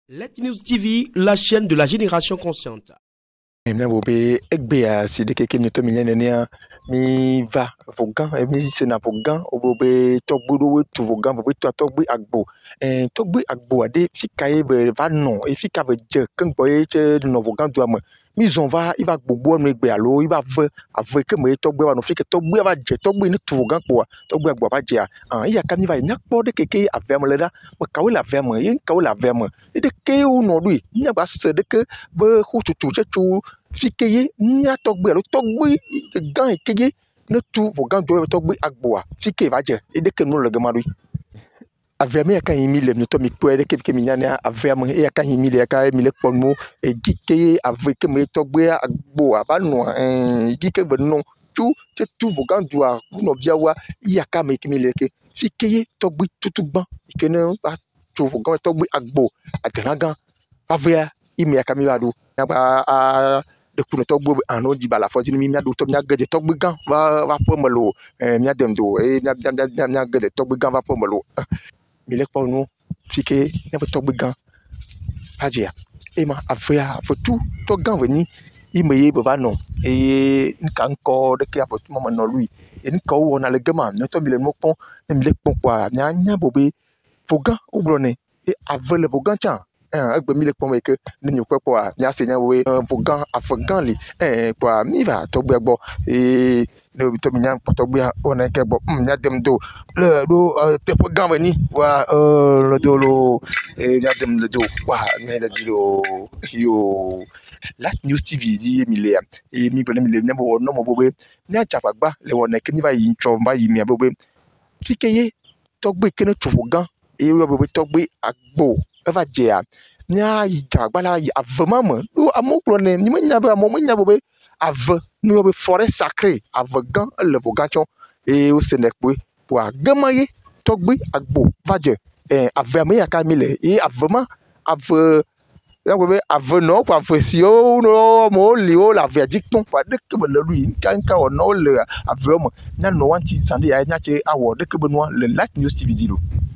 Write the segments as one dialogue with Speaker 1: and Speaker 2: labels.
Speaker 1: Let News TV, la chaîne de la génération consciente.
Speaker 2: Mna bobe egbe si de keke nyoto millennia mi va vogan mi se na vogan obobe togbudo we tu vogan bobe to togbu agbo togbu agbo ade fikaye be va non e fika ve je kan boye che no vogan do am mi zon va il va gbogbo no egbe alo il va ve ave ke me togbu wa no fike togbu va je togbu ni tu vogan po togbu agbo va je il y a kan il va nyak po de keke ave me la mo kawe la ave me yin kawe la ave me de ke u no lui nya ba se de ke be hututu che tu fikeye nya togbe alo togbe gan ekeye ne tu vogan do togbe agboa fike va je e de ke no le gamadui ave me ka yimi le to mi po e de ke mi nya ave me e ka yimi le ka mi le ponmo e gike ave ke me togbe agboa ba no gike be no tu vogan do no via wa ya ka me ke mi le ke fikeye togbe tutugban ikene ba tu vogan togbe agbo aganagan ave imi aka mi wa do ba de kuno togbo ano di bala fo mi do to mi agede togbo gan va pomelo mi adem do e mi agede togbo gan va pomelo mi le po no fike na togbo gan ajia e ma avia fo tout to gan veni i meye be va non e nka nko de ke afo mama no lui e nka wo na le gama no to mi le mo pon mi le pon kwa nya bobe fo gan o blone e avele fo gan chan agbe mi le pon me ke ni nyo kwepo a nya se nya we vogan afgan li kwa mi va to gbe gbo no to mi nya to gbe ona ke gbo nya dem do le do te vogan we ni wa le do lo nya dem le do wa nya le di lo yo Let News TV di mi le e mi bele mi le nya bo no mo bobe nya chapagba le wona ke ni va yin cho ba yi mi bobe tikeye to gbe ke no to vogan e wo bobe to gbe agbo va je nya ijagbala avema mo do amoklo ne ni menya ba mo menya bobe ave no be forêt sacrée avegan le voganchon e o senekwe po agamaye togbe agbo va je avema ya ka mi le e avema ave ya bobe ave no kwa fesi o no mo li o la verdicton pa de ke le lui kan ka o no le ave mo nya no wanti sande ya nya che awo de ke benoa le Let News TV di lo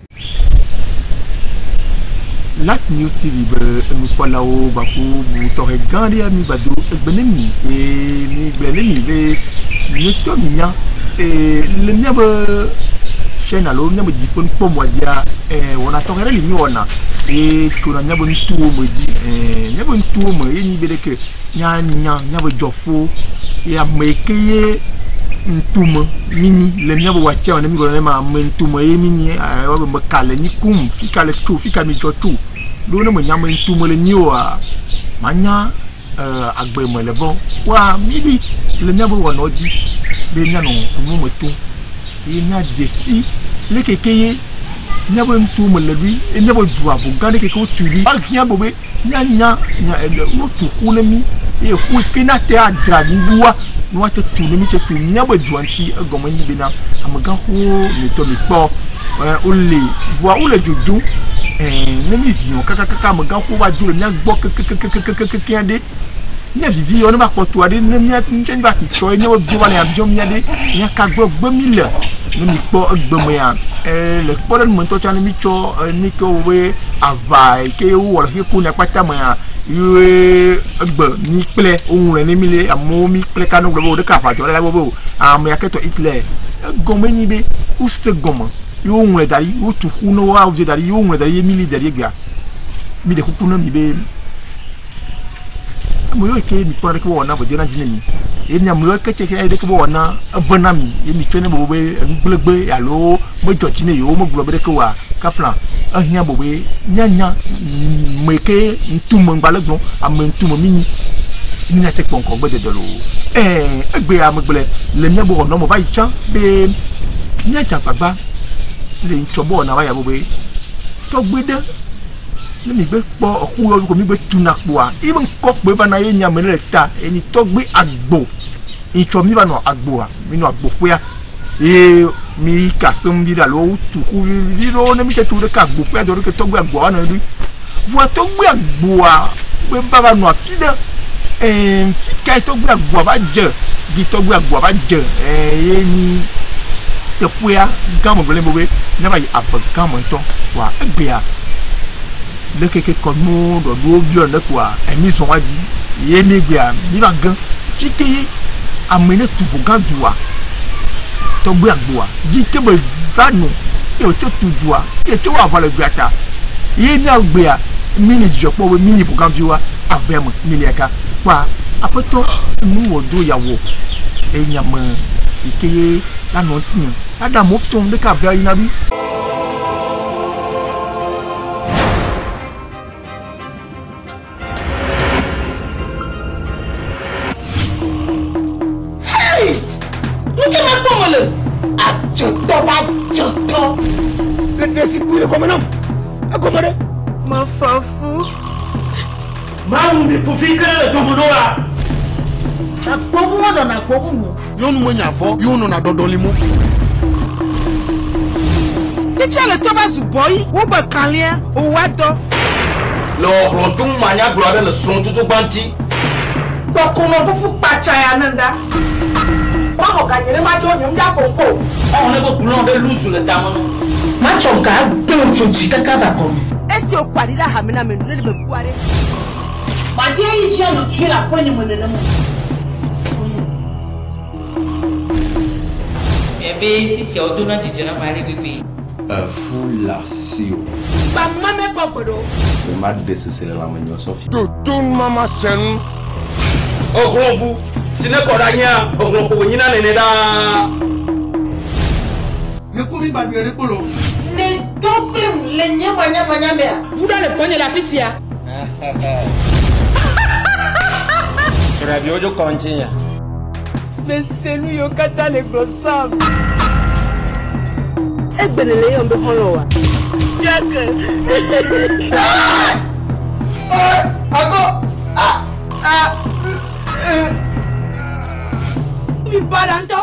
Speaker 3: Let News TV mi kola o baku bu to he gandi mi badu benemi e mi benemi be ni to minya e le nya be chaîne alo nya be dipon po mo dia wona to hele mi wona e kuna nya be ntu mo di nya be ntu mo e ni be de ke nya be jofo ya mekeye ntumo mini le nya be wache ona mi go na ma ntumo e mini wa be kale ni kum fika le tu fika mi jotu do na mo nya ntumo le niwa manya agbe mo le bon wa mi bi le nya be wona oji be nya no mo tu e nya desi le kekeye nya be ntumo le bi e nya be du abu gande keke o tuli al nya bo be nya no tu kunemi e hu kena te adra buwa no wa te tu mi te tu nya be du anti agomo nyi be na amaga ho mi to mi po o le wa o le juju ne mi zion kaka amaga ho wa du le nya gbo keke ande nya vivi on ba ko to ade ne nya nche ba ti cho ne o bi wa le abion mi ade nya ka gbo 2000 ne mi po gbomo ya le po le mo to cha ne mi cho ni ko we avai ke wo le ku ne pata mo ya iwe gbe ni ple ohun re ni mi le amo mi ple kanu gbo de ka fa jo la bobo am ya ke to itle gomo ni be u se gomo yo ohun re dari o tu hu no wa o je dari yo ohun re dari mi li dari gba mi de kuku na mi be mo yo ke mi pare ko na bo de na jini mi e nya mo yo ke che ke de ko bo na vana mi e mi chone bo be nglegbe alo mo jo jini yo mo glo be de ko wa ka flan ahia bo be nya meke ntumo ngbalẹgbọn ame ntumo mini ni na te ponko gbe de lo egbe amegbele le nya bo no mo va ichan be nya chapagba le nchobo na wa ya bo be to gbede le mi gbe po oku yo ko mi be tunapo a even ko pe ba na ye nya me le ta eni to gbe agbo icho mi ba no agbo a mi no agbo pe a mi kasum bi da lo tu ku vi ro ne mi che tu de ka gbo pe do ke to gbe agbo na du vo to gbe agbo a be va no afide fika to gbe agbo ba je bi to gbe agbo ba je ye ni te puya gamo gele bobe na ba yi afgamo to wa egbe a le keke comme nous do bio ne quoi et mi sont dit yé mi gbe mi va gan fike amener tout pour gan doa to gbe agboa di ke be va no e o to tu doa e to wa le grata yé mi agbe a mini jopo we mini pour gan doa avem mini aka kwa apoto nu odo yawo e nyama ike la no tin ada mo fton de ka ver inabi
Speaker 1: Ma fafou.
Speaker 4: Mamu mi kufikira le tomonoa.
Speaker 5: Na kogu mo na kogu mo.
Speaker 6: Yonu mo nyafo, yonu na dodolimu.
Speaker 5: Iti ale Thomas boy, wo ba kanlia, o wado.
Speaker 4: Le rondung manya gloire le son tutu banti.
Speaker 5: Ba kono bu fu pacha ya nanda. Ba ko kanyere ma jo nyum ja pompo.
Speaker 4: On est au boulon de loup sur le damono.
Speaker 5: Ma chonka, pe o chonchi kaka va comme. Esi o kwari la hamina me ne me kware. Ma je yi je no tue la pogne mo ne mo.
Speaker 7: Bébé, si c'est au don de Dieu, bébé.
Speaker 6: Foulasio.
Speaker 5: Ba mame papodo.
Speaker 6: Le mat de c'est la manio Sophie.
Speaker 2: Tout maman sen.
Speaker 4: Oglombu, sine kodanya, oglombu nyina nene da.
Speaker 6: Me komi ba biere polo.
Speaker 5: Ne doble le nyama mea. Vous dans le pogne la fisia.
Speaker 6: Radio yo continue.
Speaker 5: Mais c'est lui au kata le grossam. Egbelele yon be holo wa. Jack.
Speaker 6: Ako.
Speaker 5: Mi baranto.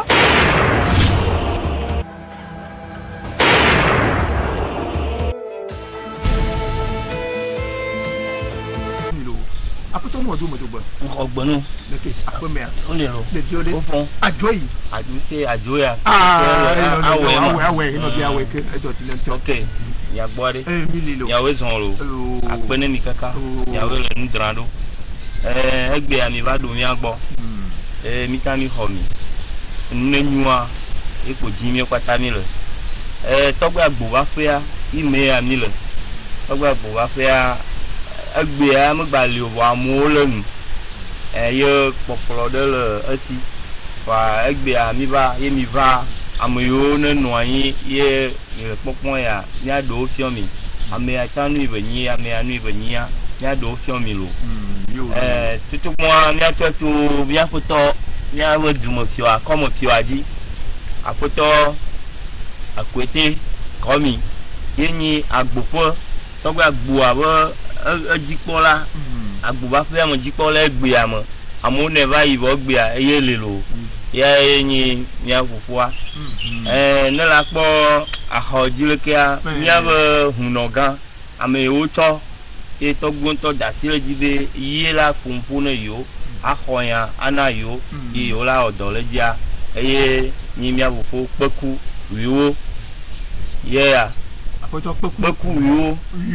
Speaker 3: Après toi, nous avons dit
Speaker 1: On regbonu.
Speaker 3: après mère.
Speaker 1: On est là.
Speaker 3: Le Dieu
Speaker 1: Au fond.
Speaker 3: Adjoy.
Speaker 1: Adou c'est adou ya.
Speaker 3: Ouais, il m'a dit que tu
Speaker 1: OK. Ya boire.
Speaker 3: Mililo.
Speaker 1: Ya we zonro. Akpene mi kaka. Ya we le ndrando. Egbe ami va do mi agbo. Mi ta mi ho mi. Nnenua epo jimi kwata mi le. Togba agbo wa fe ya, ime ami le. Togba agbo wa fe ya egbe a me gba le wa mo le nu. Ye popolo de le asi. Wa egbe a mi va ameyo ne no anyi ye popon ya nya do fiomi. Ame a chanu ibenyi, ame anu ibenyi ya nya do fiomi lo. Tutu moi nya tutu bien poto nya we dumo fiwa comme fiwa di. Apoto akwete komi yenyi agbopo togba agbo abo ejikpo la agbo ba fe mo jikpo la egbe amo amo ne va ibo gbe a eye lelo ya yenyi nya fufua ne la po ahoji le kia nya be hunogan ame o cho e togbo to dasile jibe iye la pompo ne yo ahoya anayo e o la odo le dia eye ni mi avofo peku wiwo yeah
Speaker 3: après toi
Speaker 1: peku wiwo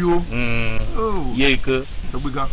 Speaker 1: ye ke
Speaker 3: to biga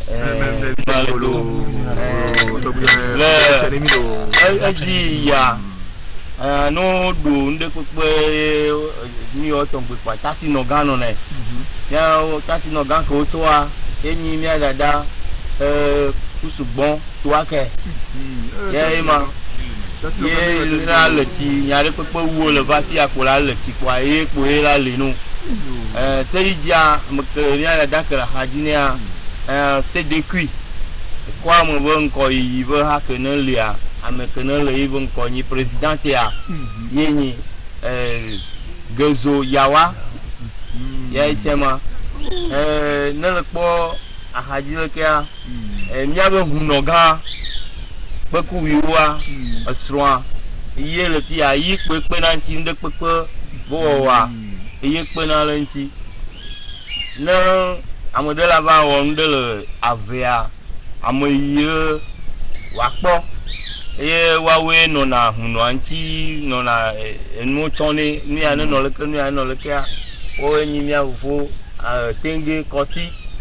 Speaker 1: eji ya no do nde pepe ni o ton pepa tasi no gano ne ya tasi no gan ko to a eni mi adada kusugbon to ake ye ma ye la le ti yare pepe wo le va ti akola le ti kwa e po e la le no seri dia me ke ni ala dakara hajinia c'est de cuit kwa mo bon ko yi be ha ke ne le a ame ke ne le bon ko ni president ya yenyi gozo yawa ya itema ne le po ahaji le ke a mia be hunoga peku wiwa asroa iye le ti ayi pepe na nti nde pepe bo wa iye pe na le nti na amodela va wo nde le avea amoye wa po iye wa we no na huno nti no na enu chone ni ane no le ke a o enyi mi avufo tenge kosi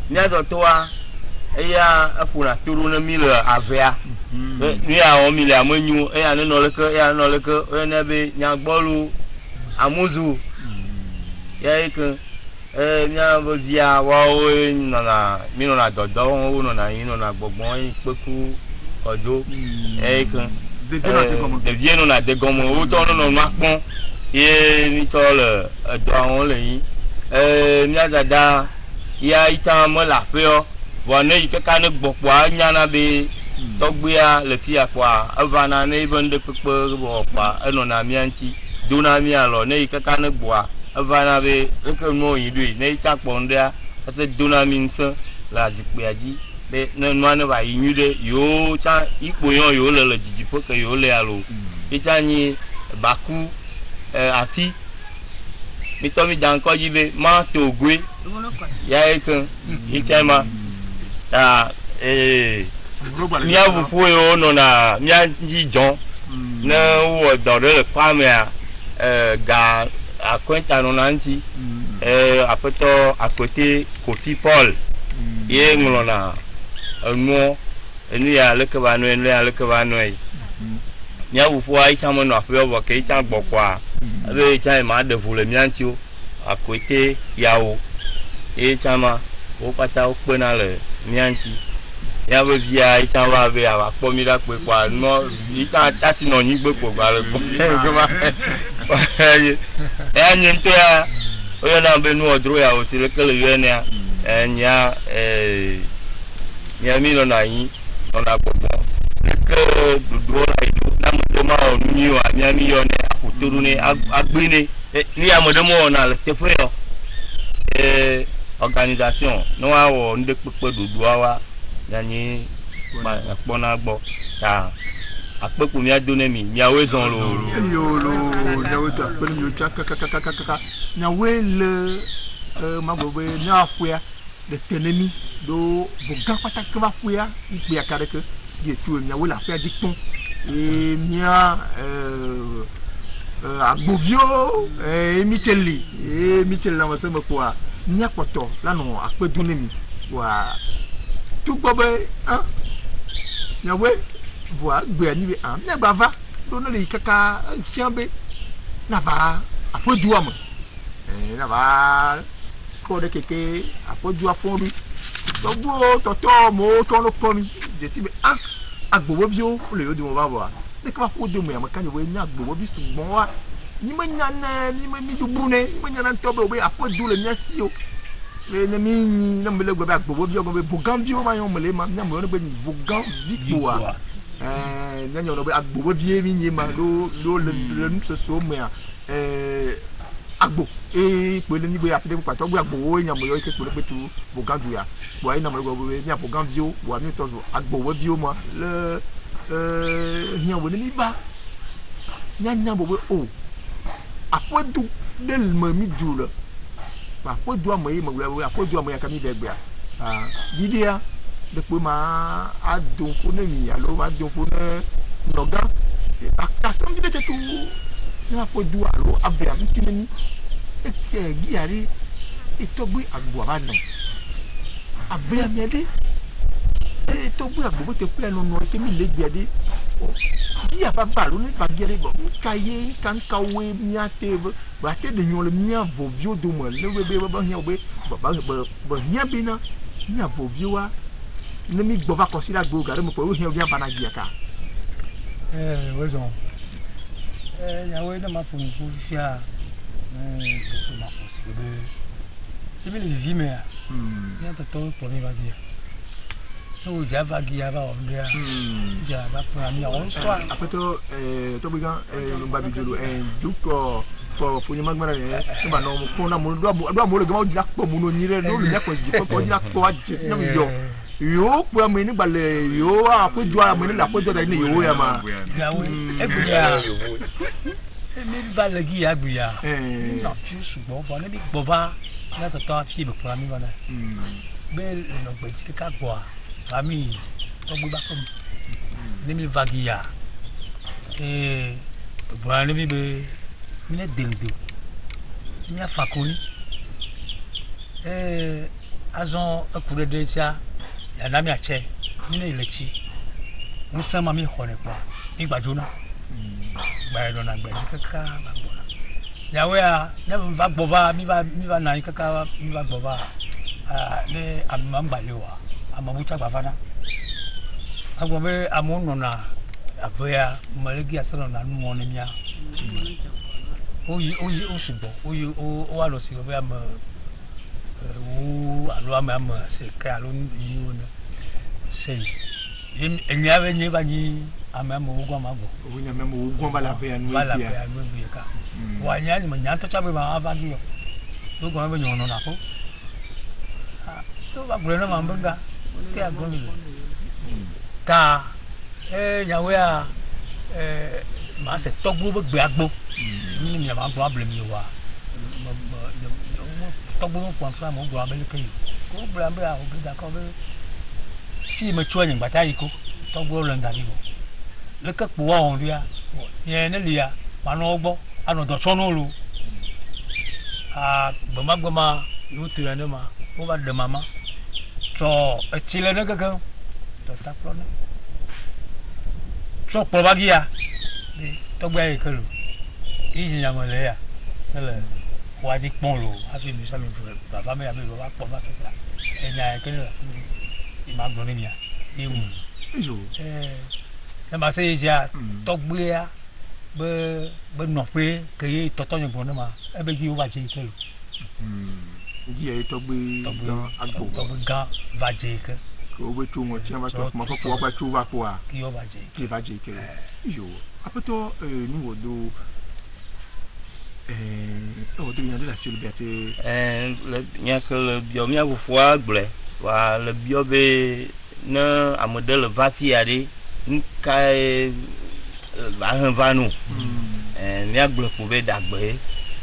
Speaker 1: mia do toa eya afuna turu na mi le avea ni a o mi le amanyu eya no leke o na be nya gbolu amuzu ya ikan mia bo via wa o na mi no na dodo o no na yin no na gbogbon yin peku ojo ikan de vie no na de gomo o to no na pon ye ni to le do awon le yin mia dada ya ita mo la fe o wone ikeka ne gbogbo anya na be togbia le fia kwa avana ne ibende pepe bo pa eno na mianti dona mi alo ne ikeka ne gboa avana be eke no yidu ne ita ponda ase dona mi nse la zikpe aji be ne no ne ba yinyude yo cha ipo yon yo le jijipo ke yo le alo ita ni baku ati mi to mi dan ko yibe ma to gwe ya eken ita ma ta mia vufu yo no na mia ji jon na wo do le kwa me ga akwenta no nanti apeto akote koti Paul ye nglo na enwo enu ya le ke ba no enu ya le ke ba no mia vufu ai chamo no afi obo ke cha gbokwa abe cha ma de vu le mia nti o akote yawo e chama o pata o pe na le mianti ya be via ita wa be aba po mi da pe kwa no ita tasi no yin gbe po gba le gbo ya nyin to ya o ya na be nu odro ya o si le kele ye ne nya ya mi no na yin no na gbogbo ke dudu la idu na mo do ma o ni o anya mi yo ne akuturu ne agbini ni ya mo do mo na le te fo yo organisation no wa wo nde pepe dudu wa yani ma pona gbo ta apeku mi adone mi awe zon lo
Speaker 3: yo lo nyawe ta pe mi o cha kaka nyawe le magbobe nya afua de tenemi do bogan pataka ba afua ipe akare ke ye tu nyawe la afua dikpon e mia agbovio Micheli na wase me kwa nya poto la no apedunemi wa tu bobe nyawe voa gbe ani be am na bava do no le kaka chiambe na va apodu am na va ko de keke apodu afondu to bo to mo to no komi je ti be agbowo bi o le yodi mo ba bo de ka fodu mo am kan we nya agbowo bi sugbon wa ni ma nya na ni ma mi du brune ni ma nya na to be apodu le nya si o le ne mi ni na me le gbe agbowo bi o gbe vogan vi o ma yon mele ma nya mo no be ni vogan vi wa nyanyo no be agbo vie mi nyema do le nse so me agbo pele ni be afide pato gbe agbo o nyamo yo ke pele petu bogandu ya bo ai na mo go be nya bogan vio bo ami tozo agbo vio ma le hian wo ni ba nyanya bo be o afodu del mami dula ba afodu amoyi mo gbe afodu amoyi akami be gbe bidia depois ma adon pour ne mi alo ma adon pour ne noga akasam de tetu na podu alo ave am tinemi e ke giari e togbe agbo abana ave am yede e togbe agbo te pe no no ke mi le giade dia fa valo ne va giare bo kaye kan kawe mi ate ba te de nyon le mi avo vio do mo le be ba hia be ba hia bina mi avo vio wa ne mi gbova kosira gbo gare mo po hia obian bana giaka wezo yawe na mafu mfufia na posibe ebe le vime ya ya to po mi va dia o java gia va ondria ja va pour ami on soit apeto to bigan mbabi jolo duko po funi magmara ne ba no ko na mo do mo le gama o dira po mo no nyire no le ko ji ko dira ko aje no yo po mo ni gbale yo apoju ara mo ni la pojo da ni yo ya ma egbuya mi ba le gi agbuya na fi sugbon bo ni bi gbova na to fi be pour ami bana be no gbe ti ka gbo ami to gbe ba ko ni mi vagia bo ani bi be mi le dende mi afakoni azon akure de sia ya na mi ache mi ne ilechi mo san ma mi ho ne kwa mi gbajona gba do na gba kaka ba gbona ya we a na va gbova mi va na kaka mi va gbova ne amamba lewa amabuta gbafana agbo be amono na abia malegi asana na nu mo ne mia oyi osubo oyi o wa lo si be am alo am se ka alo yi ona sei emi ave ni ba ni am ugwa mago
Speaker 2: onya memo ugwa bala ve anu
Speaker 3: bia ka wa nya ni nya to chabe ba ava gi yo to go be nyono na ko to ba gure na mambanga ke agbo ni ka nya we a ma se togbo be gbe agbo ni mi ma problem yo wa togbo mo kwa fa mo gbo abele ke ko bra mbra o bi da ko be si me chwa nyin bata yiko togbo lo ndari bo le ka po wa on ria ye ne lia ma no gbo ano do cho no lu gbama yo tu ya ne ma o ba de mama so etile ne ga to ta pro ne so po ba gia togbo ay ke lu iji nya mo le ya sele wa di pon lo a fi mi sa mi baba me ya be lo wa po ba ta enya ke ni la si ma gbo ni mi a ewu
Speaker 2: ejo
Speaker 3: na ma se ja togbo ya be no pe ke yi toto yin gbon na ma e be gi o ba je ke lo
Speaker 2: gi e togbo gan agbo
Speaker 3: togbo gan va je ke
Speaker 2: ko be tu mo tia ba to ma ko ba tu va ko a
Speaker 3: ki o ba je
Speaker 2: ke yo apeto nu odo o de nya de la célibataire
Speaker 1: le nya que le bio mia vous foi gble wa le bio be na amodele vati ade nkai ba han vanu mia gble ko be dagbe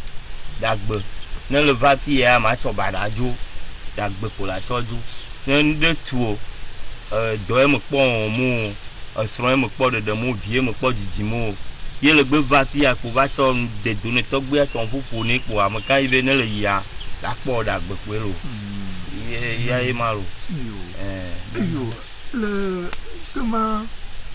Speaker 1: na le vati ya ma to badajo dagbe ko la toju ne de tuo do e mo pon mu asron mo po de mo vie mo po jijimo ye le gbe vati ya ko ba to de doni to gbe aton fufu ni ko amaka ibe ne le ya la po dagbe pe lo ya e maru
Speaker 2: yo le comment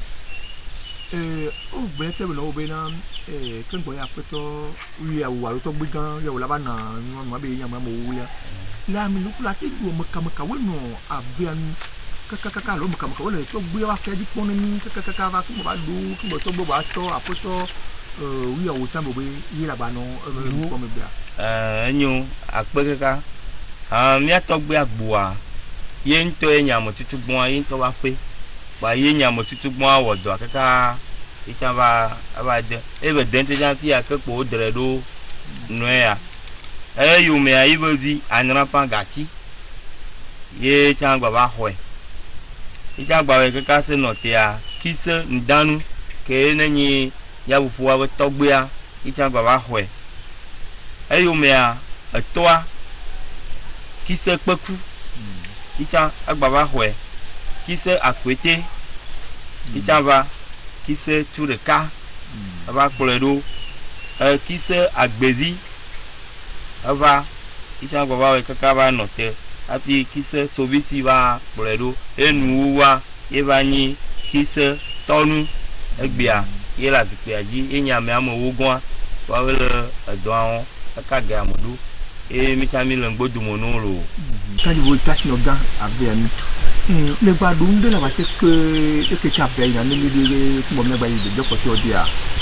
Speaker 2: o gbe te lo be na kan boya peto ya wa to gbe gan ya la ba na ma be nya ma mo wu ya la mi lu la te du mo ka we no avian kaka lo mo ka we to gbe wa ke di pon ni kaka va ku ba du ku to gbe ba to apoto wi ya wo ta mo be yi la ba no ko me bia
Speaker 1: enyu akpe kaka mi to gbe agbo a ye nto enya mo tutu gbon ye nto wa pe ba ye nya mo tutu gbon awodo kaka ichaba abade ebe dente janti akpo dere do noya yu me ayibozi anra pa gati ye changba ba hoe ichagba we kaka se notia kise ndanu ke nenyi ya bufuwa we togbe a ichagba ba hoe yu me a toa kise peku icha agba ba hoe kise akwete ichaba kise tureka aba koledo kise agbezi ava icha baba we kaka ba note api kise sobisi ba koledo enuwa evanyi kise tonu egbia yela zikpe aji enya me amo wogon wa we le edo awon kaka ga amodu mi cha mi le ngbodu mo no lo
Speaker 2: ka di wo tasi no gan ave ami le ba do nde la ba te ke ka fe ya ni de mo me ba yi de ko ti odi a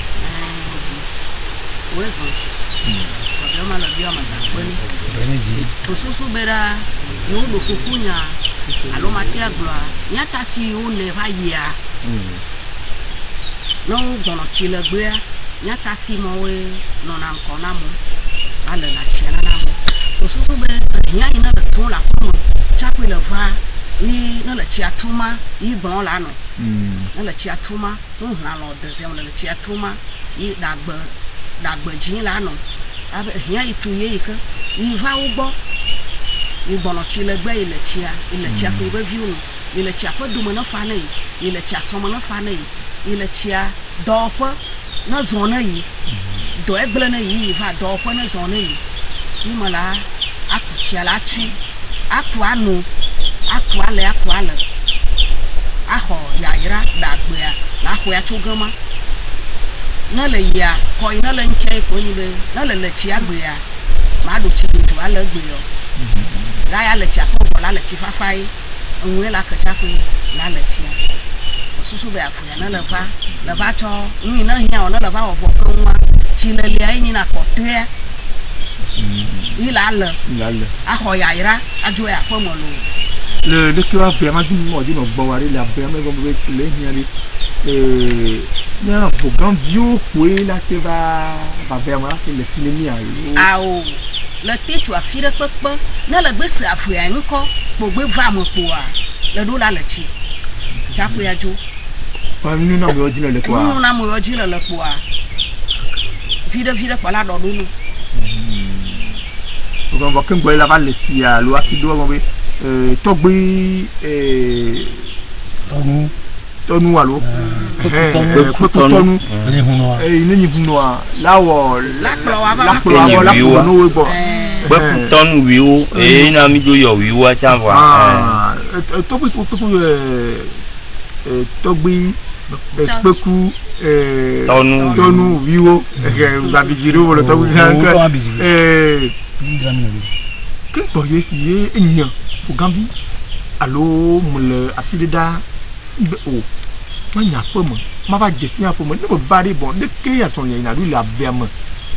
Speaker 5: wezo problema la bio madakweni tosusu bera yo do fufunya alo matia gloa nyata si o le va ya no gono chile gbe nyata si mo we no na nko na mo ale na chela na mo tosusu be nya ina le tun la ko chakwe le va i na le chia tuma i bon la no na le chia tuma na lo deuxième le chia tuma i dagbe jin la no abe nya itu ye ke i va ugbo i bono chile gbe ile chia ko be viu no ile chia ko du mo na fa na ile chia so mo na fa na ile chia do fo na zona yi do e ble na yi va do fo na zona yi ni mo la aku chia la tu atuano atuale aho yaira dagbea la ho ya chogama na le ya ko ina le nche ko ni be na le chi agbea ma do chi do ala gbeo la ya le chi akobo la le chi fafai onwe la ka chaku la le chi susu be afu ya na le va cho ni na hia ona le va ofo kanwa chi le le ai ni na ko tue il aho yaira ajo ya ko mo lo
Speaker 3: le qui va vraiment du mot du no bawari la vraiment comme vous le hiali non pour grand vieux quoi là que va vraiment le tinemi
Speaker 5: a o le tetu afire pepe na le gbe se afu ya nko po gbe va mo po a le do la le chi ja ko ya jo
Speaker 3: pa nu na mo jile le po a
Speaker 5: nu na mo jile le po a vide pa la do nu
Speaker 3: on va quand la va le ti a lo afido mo be togbi tonu alo tonu ni huno lawo la no we bo
Speaker 1: be tonu wiwo na mi do yo wiwo a cha wa
Speaker 3: togbi peku
Speaker 1: tonu
Speaker 3: wiwo ba bijiro lo togbi kan que pour essayer enya pour Gambi allo mule afilida o manya pomo ma va jesnia pomo ne bo vari bon de ke ya son ina du la verme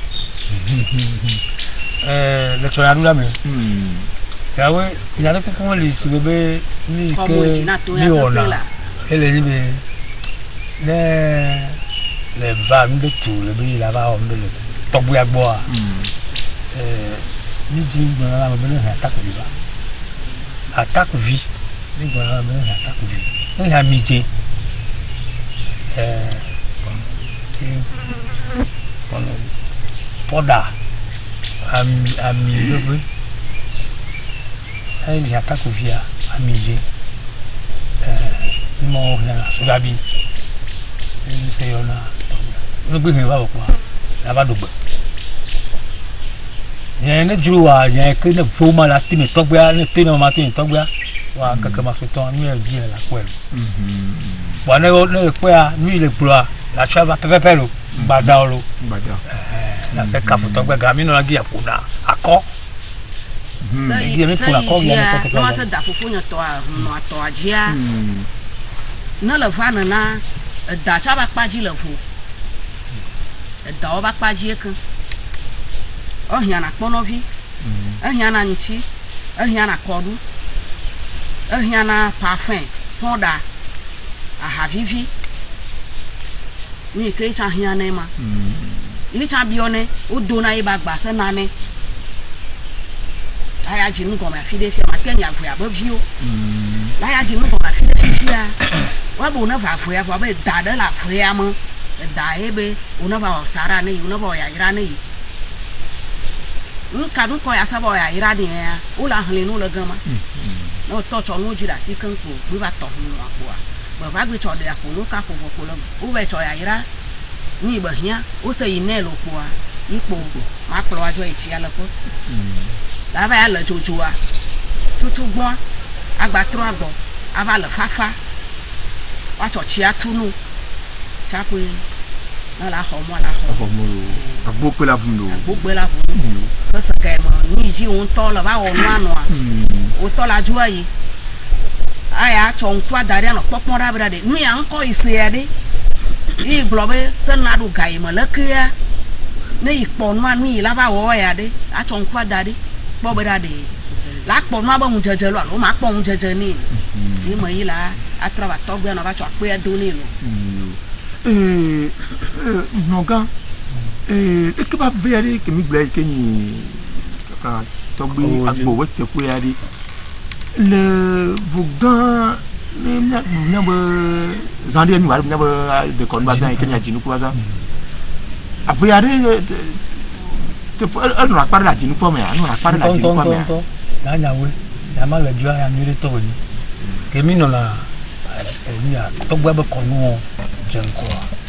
Speaker 8: le tonadu la me ya we ina le ko le si bebe ni ke ni ona ele ni be le va mbe tu le bi la va o mbe le togbu agbo a ni ji gbona la me na attaque vie ni gbona me na attaque vie ni ha mije poda ami bebe ni attaque vie amije mo na sugabi ni se yona no gbe wa ko la ba dogba ne juru wa ne ke ne foma la ti me togba ne te no ma ti togba wa kaka ma so ton mi e vie la ko wa ne ko ya mi le ploa la chava pepe lo bada lo la se ka fo togba ga mi no la gi apuna ako
Speaker 5: sai mi pula ko ya ne no se da fufu nya to a no ato ajia na le va na da cha ba paji le fu da o ba paji kan ohiana kponovi ohiana nchi ohiana kodu ohiana parfum poda ahavivi ni ke cha hiana ma ni cha bione o dona e bagba se nane aya jinu ko ma fide fi ma kenya fu ya ba vio la ya jinu ko ma fide fi ya wa bo na va fu ya va ba da de la fu ya mo da ebe una ba sara ne una ba ya ira ne nka ko ya sabo ya ira de ya ula hle no le gama no to cho no jira si kan ko bi ba to no apo a ba ba gbe cho de apo no ka ko ko lo u be cho ya ira ni ba hia o se ine lo po a ipo ma klo ajo e chi ala ko la ba ya le jojo a tutu gbon agba tro agbo aba le fafa wa cho chi atunu cha ko na la ho mo
Speaker 3: agbo la vundo
Speaker 5: ça que ni ji on to la ba o no anu a o to la ju ayi aya cho nfa dare no popon ra bra de nu ya nko ise ya de i globe se na du gai mo le kia ne ipo no anu yi la ba wo ya de a cho nfa dare bo bra de la po no ba mu jeje lo ma po mu jeje ni ni mo yi la a tra ba to gbe no ba cho pe do ni lo
Speaker 3: noga que va ver que mi blai que ni ka togbi agbo wete ku yari le vugan ne nya ba zandi mi wa nya ba de kon ba zan que nya jinu ku bazan afu yari te no la par la jinu po me no la par la jinu po me
Speaker 8: na nya we ya ma le jua ya mi re to ni que mi no la nya togbi ba kon no jen ko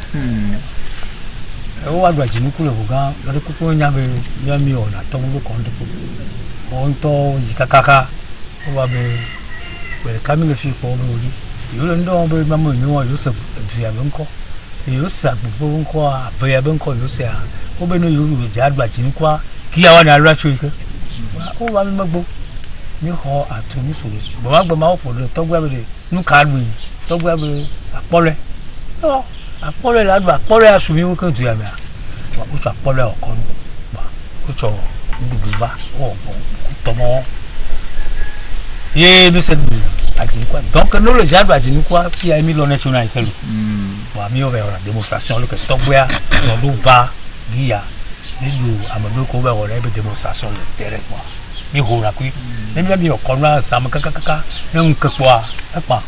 Speaker 8: o wa gba jinu ku le vugan lo ko nya be nya mi o na to mo ko ndo ko on to yikakaka on va be Camille fi ko be ori yo le ndo be mamu nyu yo se dua be nko yo sa gbogbo nko a be ya be nko yo se a o be no yo ja gba ji nko ki ya wa na ra chu ike o wa mi magbo ni ho atu ni so bo wa gba ma o fo le to gba be nu ka lu to gba be apole o apole la du apole asumi wo kan tu ya me a o to apole o kon ba o to nduva o to mo ye mi se du ajini quoi donc nous le jardin ajini quoi qui a mis l'on est sur un tel bon ami on va la démonstration le que togboya on do va guia ni do amado ko ba wala be démonstration le terrain quoi ni ho la kui ni mi o kona sam kaka na nka kwa apa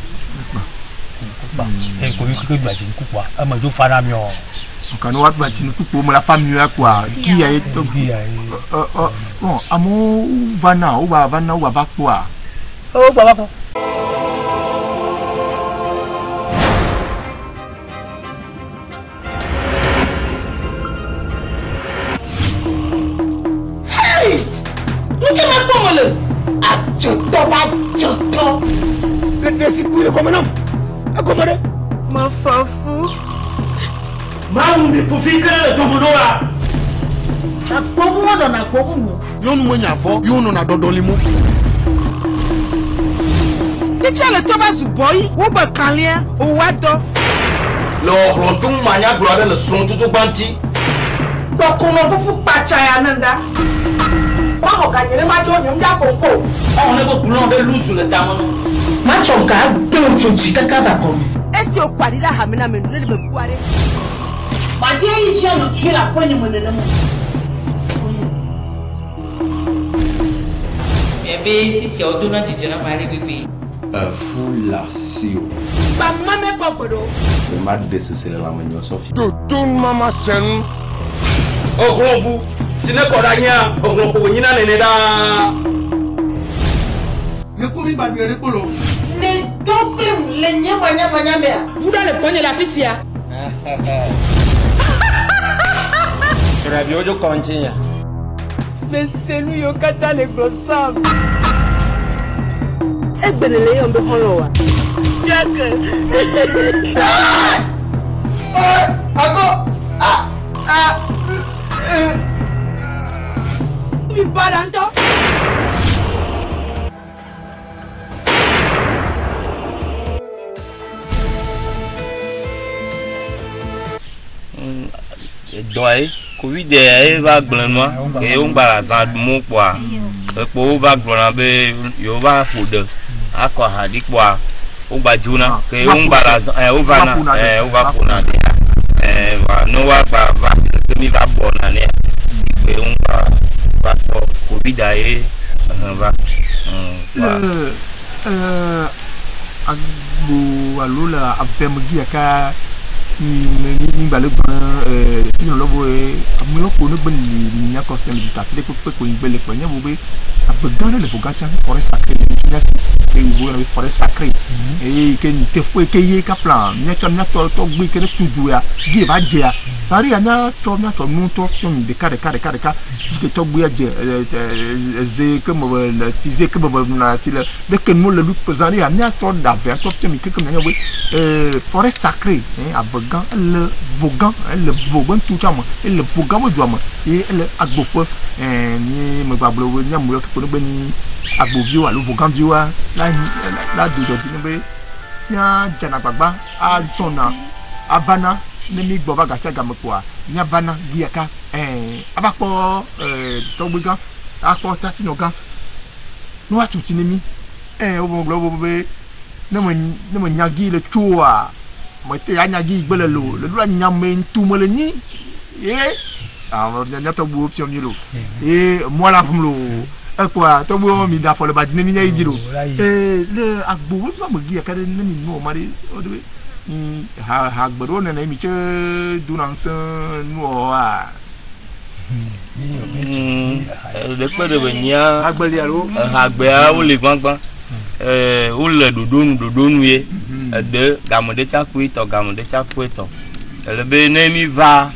Speaker 8: e ko mi ko do ajini quoi amado fana mi o
Speaker 3: kan wa ba ajini quoi mo la famille quoi qui a to guia bon amo vana ou va quoi
Speaker 8: oh baba
Speaker 5: Ma fafou.
Speaker 4: Mamu ni kufikira le tomonoa.
Speaker 5: Na pobu mo na pobu mo.
Speaker 6: Yon mo nyafo, yon na dodolimu.
Speaker 5: Ti ale Thomas boy, wo ba kanlia, o wato.
Speaker 4: Lo rodung manya glore le son tutu banti.
Speaker 5: Ba ko mo fu pacha ya nanda. Ba mo ka nyere ma jo nyum ja konko.
Speaker 4: On ne go boulon be lose le damono.
Speaker 5: Ma chonka be o chonchi kaka va komi.
Speaker 9: Esi o kwalila hamina me ne me buare.
Speaker 5: Ma die yi je no tue la poni mo ne mo.
Speaker 7: Bébé, si c'est au donant du jeune mari bébé.
Speaker 6: Foulasio.
Speaker 5: Ba mame papodo.
Speaker 6: Le mat de ce c'est la manio Sophie.
Speaker 4: Tout mama sen. Ogrobu, sine kodanya, ogrobu nyina neneda.
Speaker 6: Yekumi ba biere polo.
Speaker 5: Ne doble le nyama mea. Vous dans le poignet la fisia.
Speaker 6: Radio jo konchinya.
Speaker 5: Mais c'est lui au kata le grossam.
Speaker 9: Egbelele yo mbe holo wa.
Speaker 5: Jack.
Speaker 6: Ago.
Speaker 5: Mi baranto.
Speaker 1: Doi Covid va gblenoa et on va la mo kwa po va glona be yo va food akwa hadi kwa o ba juna ke on va la o va na o va pona de va no va va ke mi va bona ne ke on va Covid va
Speaker 3: agbo alula afemgi aka ni bale ni lobo amulo ko no ben ni nya ko sen ta te ko ko ni bele ko nya bo be afegana le fogacha forêt sacrée ni asi ke bo na forêt sacrée e ke ni te fo ke ye ka flan nya to gbe ke tuju ya gi ba je ya sari anya to nu to fion de kare ke to gbe je ze ke mo ti ze ke bo na ti le de ke mo le lu pesani anya to da ver to fion ke nya we forêt sacrée le vogan tout ça le vogan mo joama et le agbopo ni mo gbablo we nya mo ko be ni agbovio alo vogan viwa la dojo ti be nya jana gbagba a zona avana ne mi gbo baga se ga mo kwa nya vana giaka abapo to gbegan apo tasino gan no atuti ni mi o mo gbo be ne mo nyagi le chua mo te anya gi gbele lo le do nyame ntumo le ni nya to bu option ni lo mo la fum lo e kwa to bu mi da fo le badine mi nya yi lo le agbo wo ma gi ka de ni mo mari o de ha gboro na mi che du nan san no a
Speaker 1: le pe de benya
Speaker 3: agbeli alo
Speaker 1: agbe a o le gbangban o le dodonu ye de gamode chakui to le be ne mi va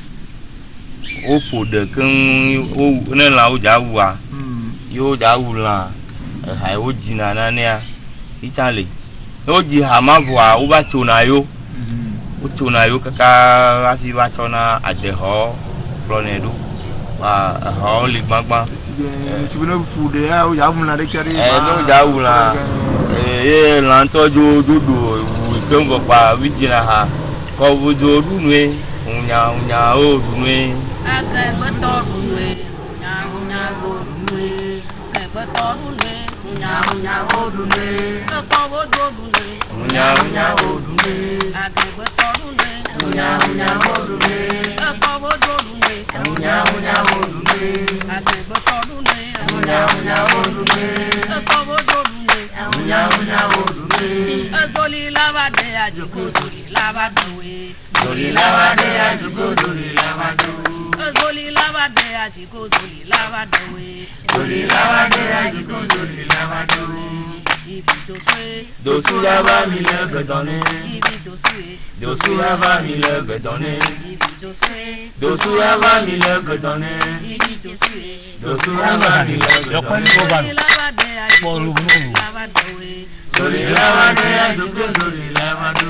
Speaker 1: o po de kan o ne la o ja wa yo ja wu la hai wo dina nania ichale no di hamavwa ubatuna yo utuna yo kaka afi batona adeho plonedu ho li gbagba
Speaker 3: si beno fude ya o ya muna de kare
Speaker 1: no ja wula lan tojo dodo ikengo pa wijina ha ko bojo dunwe unya o dunwe
Speaker 5: aka beto dunwe unya zo dunwe ke beto dunwe unya zo dunwe ko bojo dunwe unya zo dunwe aka beto dunwe unya zo dunwe ko bojo dunwe unya zo dunwe aka beto dunwe unya zo dunwe ko bojo dunwe unya zo dunwe azoli lavade ajiko zoli lavadowe zoli lavade ajiko zoli lavado zoli lavade ajiko zoli lavadowe zoli lavade ajiko zoli lavado ibi dosu lava mi le gedone ibi dosu lava mi le gedone ibi dosu lava mi le gedone ibi dosu lava mi le gedone zoli lavade ajiko zoli lavadowe zoli lavade ajiko zoli lavado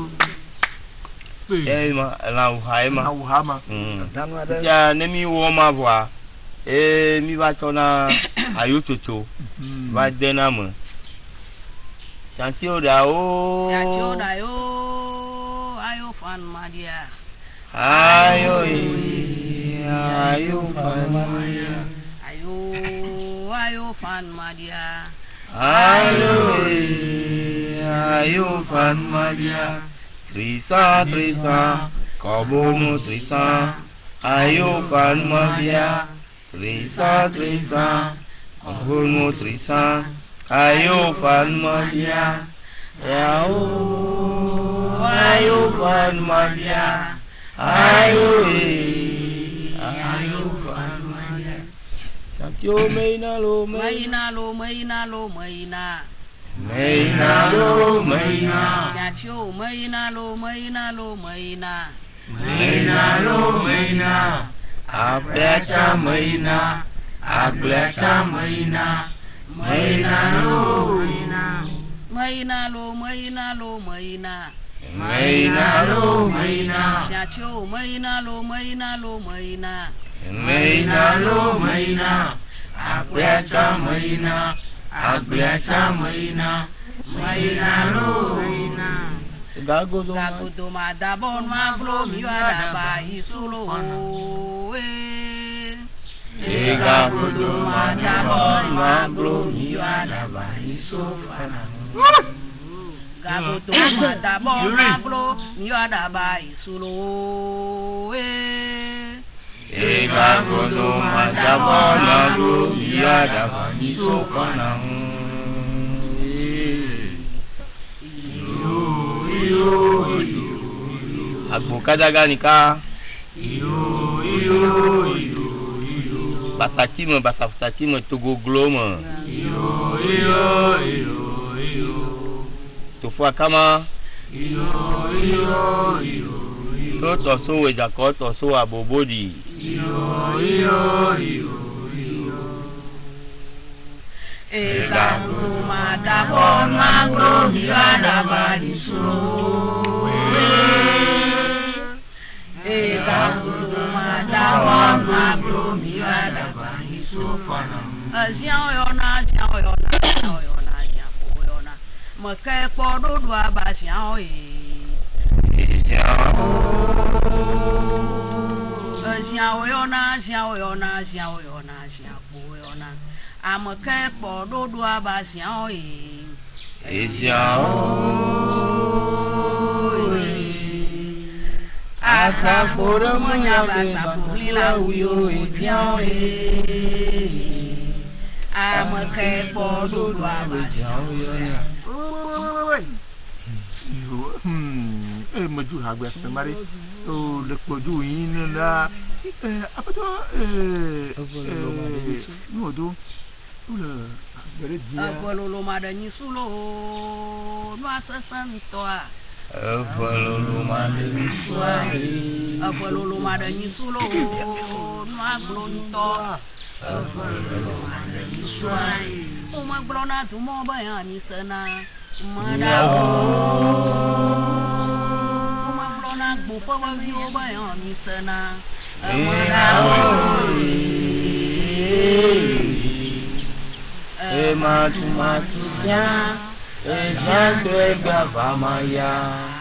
Speaker 5: ma la uhama ya nemi wo ma voa mi va tona ayototo va dena mo Santio da yo ayo fan madia ayo fan madia ayo fan madia ayo fan madia Trisa, Kabono Trisa, ayo fan mabia. Trisa, Kabono Trisa, ayo fan mabia. Ayo fan mabia. Ayo fan mabia. Santio meina lo. Meina. Santio meina lo. Aplecha meina. Santio meina lo. Aplecha meina. Gagodo madabon maglo miwada ba isulo gagodo madabon maglo miwada ba isofana gagodo madabon maglo miwada ba isulo gagodo madabon maglo miwada ba isofana Agbo kadaga nika basatime togo gloma tofua kama to so weja ko to so abobodi Ega kusuma dabon magro miwada bani suro Ega kusuma dabon magro miwada bani sofana Azian oyona Maka podo dua basian oye Azian oyona Amaka podo dua basian oye Asa foro monya basa fulila uyo ezian Amaka podo dua basian oye
Speaker 3: maju hagwa samari o le poju yin la apato modo ula
Speaker 5: Apollo madani sulo no asasantoa
Speaker 1: Apollo madani sulo
Speaker 5: no aglonto Uma brona tu mo bayani sana. Uma brona bupa babi o bayani sana.
Speaker 1: Matu sia, Jante Gavamaya.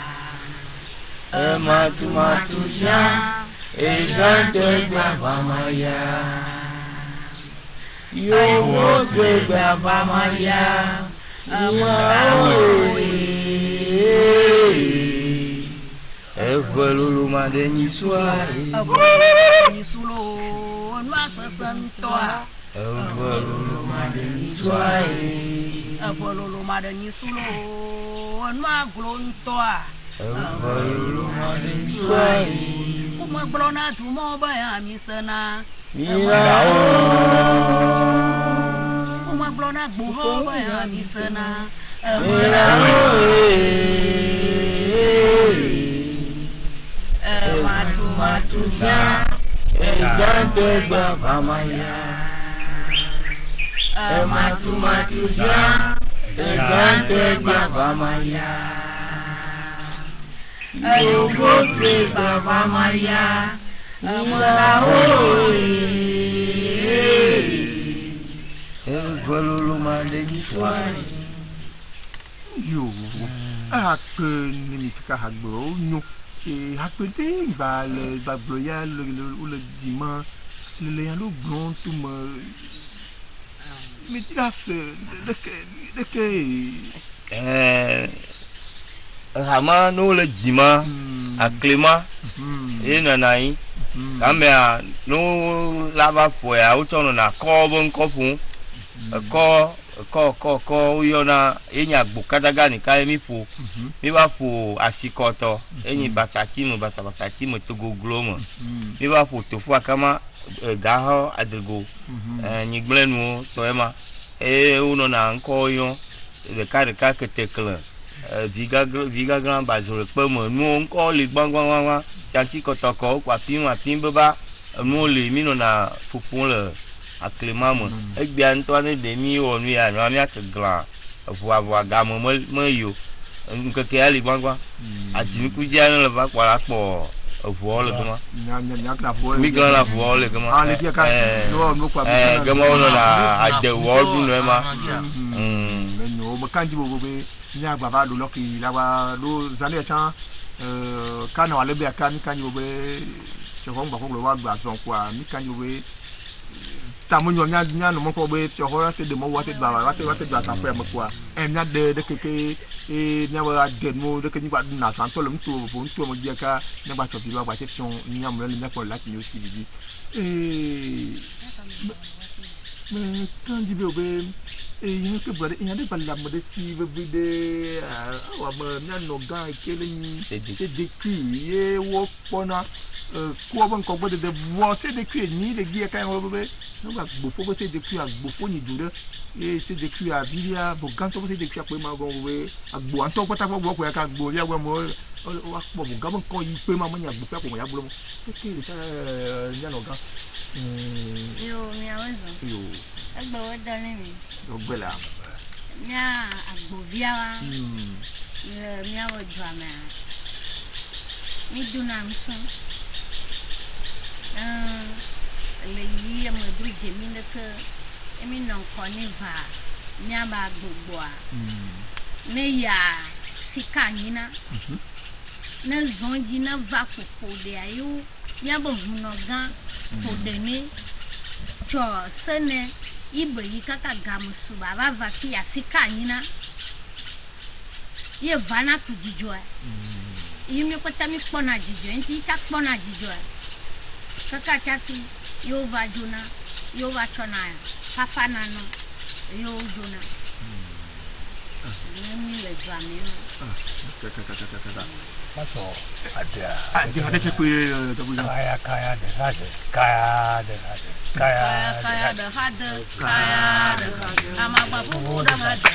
Speaker 1: Matu sia, Jante Gavamaya. Yo vote Gavamaya. Evolulu madeni suai.
Speaker 5: Evolulu sulo, masa santoa.
Speaker 1: Evolulu madeni suai.
Speaker 5: Evolulu madeni sulo, ma glontoa.
Speaker 1: Evolulu madeni suai.
Speaker 5: Uma brona tu mo bayani sana.
Speaker 1: Mirao.
Speaker 5: Uma brona buho bayani sana.
Speaker 1: Mirao. Matu sia, Jante Gavamaya. Matu sia, Jante Gavamaya. Eu vou te Gavamaya. Evolulu madeni suai.
Speaker 3: Yo, ak ni ka hagbo nyo. Hakpete ba le ba bloya le diman le yan lo blond tout me tiras de que
Speaker 1: Rama no le diman a Clément et nanai kamea no lava foi a utono na ko bon kopu ko uyona enya bukadaga ni kai mi fu mi ba fu asikoto enyi basati mo togo glomo mi ba fu tofu akama gaho adego nyi gblenu to ema uno na nko yo le ka ketekle viga grand bazore pe mo nu nko le gbangban chanti kotoko kwa pin baba mo le mi no na fupun le a Clément mo egbe Antoine de mi o nu ya no ami akegla voa gamo mo yo nkeke ali gbangban atimi kujia no le va kwa la po voa le gama mi gan la voa le gama gama no na ade wo du no ma
Speaker 3: no mo kanji bo be nya baba do loki la wa do zane cha kana wale be kan kanji bo be chokong ba ko lo wa gba son kwa mi kanji bo be tamunyo nya no mo ko be fi hora te de mo wa te ba sa pe mo kwa nya de keke nya wa de mo de ke ni ba na san to lo mtu mo je ka nya ba to bi ba se fion nya mo le nya ko la ni o ti bi me kan di be yan ke bari yan de balla mo de si de wa mo nya no ga ke le ni c'est des ye wo pona ko ban ko bode de wo c'est des cuits ni de guia kan wo be no ba bo fo c'est des cuits bo fo ni dure et c'est des cuits à vilia bo ganto c'est des cuits pe ma gon we agbo anto pata ko ko ya ka gbo ya we mo wa bo ga ban ko yi pe ma mo nya gbo pe ko ya bulo mo ke ta nya no ga
Speaker 10: yo mi awezo
Speaker 3: yo
Speaker 10: agbo we dale mi
Speaker 3: ogbela
Speaker 10: nya agbo via le mi awo drama mi duna mson le yi mo brige mi ne ke emi non koni va nya ba gbogbo a me ya sika nyina na zongi na va ko de ayo nya bo huno gan ko de mi cho sene ibe yi kaka gamusu baba va fi ya sika nyina ye vana ku jijo yimi ko tami pona jijo enti cha pona jijo kaka chafi yo va juna yo va chona papa nano yo juna ni le jami
Speaker 3: kaka
Speaker 8: paso ada
Speaker 3: te ku
Speaker 8: kaya de hade
Speaker 5: ama babu da hade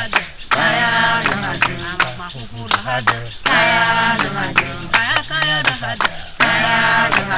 Speaker 5: kaya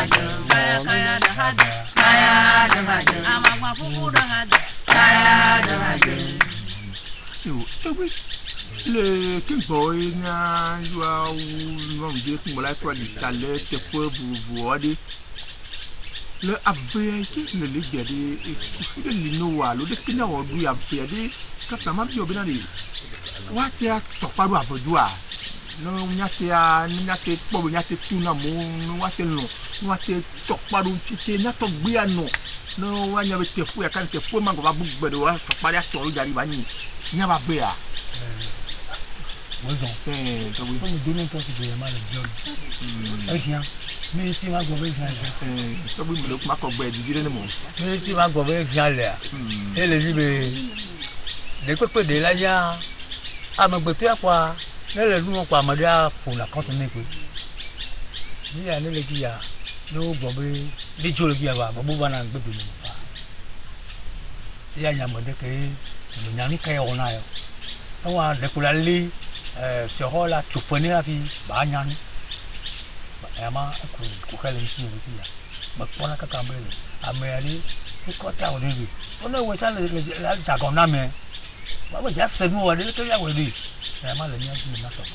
Speaker 3: Le King Boy na joa o dia com moleque toi de calé te foi buvoade le ave que le ligue de linoa lo de kina o du ave de ka fama bi obi na de wa te a topa do avodua no nyate po nyate tu na mo no wa te no wa te topa do fite na to gbe ano no wa nya be te foi ka te foi mango ba bugbe do wa topa ya to jari ba ni nya ba ve a
Speaker 8: Moi, comme nous donnons toi, c'est vraiment le job. Mais si ma gobe vient mais si ma gobe vient là, et les libres, les copains de la ya, à me botter à quoi, les nous quoi, me dire pour la contenir quoi. Il y a les qui a, nous gobe, les jours qui a va, bon va n'en bébé nous pas. Il y a un mode que nous n'avons qu'à y en a. On a décollé. Sehol la tupone la fi banyan ama ku kale nsi ni fi ya ba pona ka kambe ameli ko ta o ni ona we sa le ja ko na me ba ba ja se nu o de to ya we di ama le ni asi na to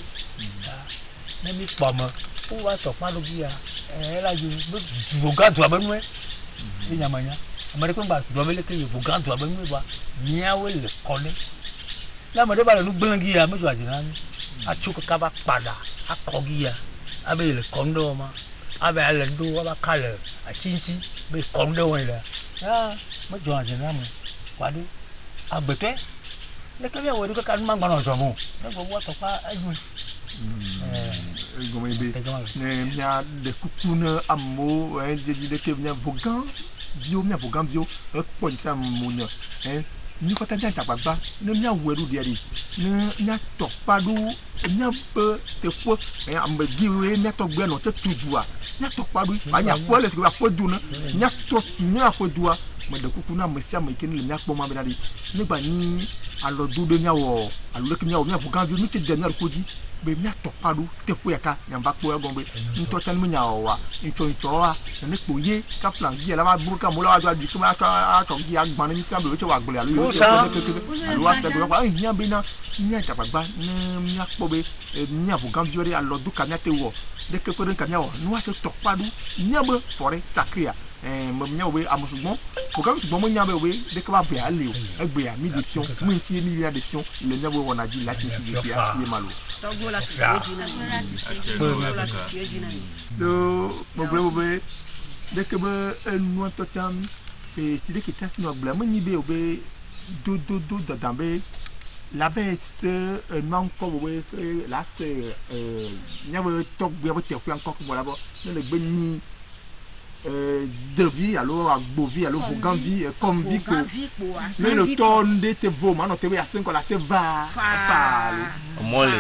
Speaker 8: na mi pa mo o wa to pa lo bi ya la ju bo ga to abenu e ni nyamanya amare ko ba do mele ke bo ga to abenu ba ni awe le kole la mo de ba le nu gbelangi ya mejo ajina ni achuka kaba pada akogia abe le kondo ma abe ale do aba kale achinchi be kondo wala ah mo jo ajina mo kwade agbete le ke ya wo ka kan mangba no so mo le go wa to pa aju
Speaker 3: go me be ne nya de kukuna amo je de ke nya vogan bio e ponta mo nya ni ko ta jan chapagba ne nya weru de ri ne nya to padu nya te fo ambe giwe nya to gbe no te tudua nya to padu anya ko le se ba podu na nya to tu nya podua me de kuku na me sia me ken le nya po ma be na di nígbà ni alodu de nya wo alo ke nya wo nya bukan ju ni te dernier koji be nya to padu te fo ya ka nya ba po egombe nto chan me nya wa nto wa ne po ye ka flan gi la ba buruka mo la wa ju kuma ka to gi agban ni ka be che wa gbole alo alo wa se go wa nya be na nya chapagba ne nya po be nya bukan ju re alodu ka nya te wo de ke ko den ka nya wo no wa te to padu nya be forêt sacrée me nya we amusugbo ko ka musugbo mo nya be we de ka ba ve ale o egbe ya mi defion mo nti mi ya defion le nya we wona ji la tin ti ya ye malo
Speaker 5: togo la tieji na
Speaker 3: do mo bre de ke be enu to cham e si de ke tas no gba mo ni be o be do dambe la vez non ko we la se nya we to be o te ku anko ko la bo le gbe ni de vie alors à Bovi alors pour Ganvi comme vie que mais le ton de te vaut maintenant te à 5 la te va
Speaker 1: mole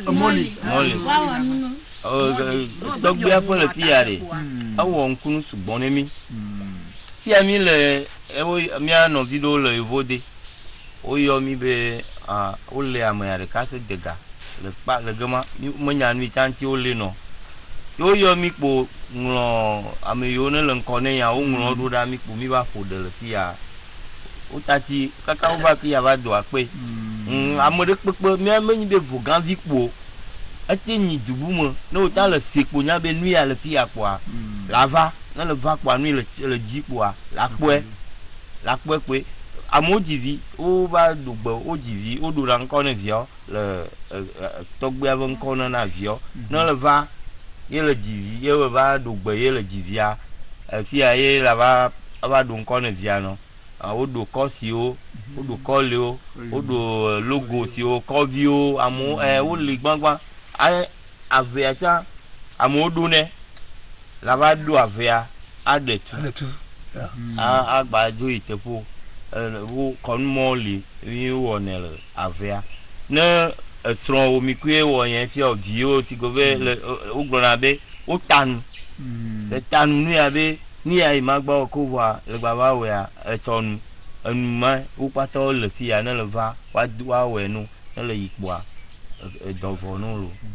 Speaker 1: donc bien pour le tiare awon kunu sugbon mi ti ami le mi ano video le vode o yo mi be o le amaya ka se dega le pa le gama mo nya mi chanti o le no yo yo mi po nglo ame yo ne len kone ya o nglo do da mi po mi ba fo de le fi ya o tati kaka o ba fi ya ba do ape amode pepe mi ame be vo gan vi po ate ni dubu mo no ta le sepo nya be nu ya le fi ya po lava na le va po nu le ji po la po pe amojivi o ba do gbo o jivi o do ran kone vio le togbe avon kone na vio na le va yele divi yele va dogbe yele divia fi aye la va do nko ne via no o do kosi o do kole o do logo si o kovio amu o le gbangban ave acha amu do ne la va do ave a de tu a gba jo itepo wo kon mo le wi wo ne ave ne sron o mi kwe wo yen fi o di o ti go be o gbona be o tanu tanu ni abe ni ai magba ko wa le gba wa we a tonu anu ma o pata o le fi ya na le va wa we nu na le ipo a do vo no lo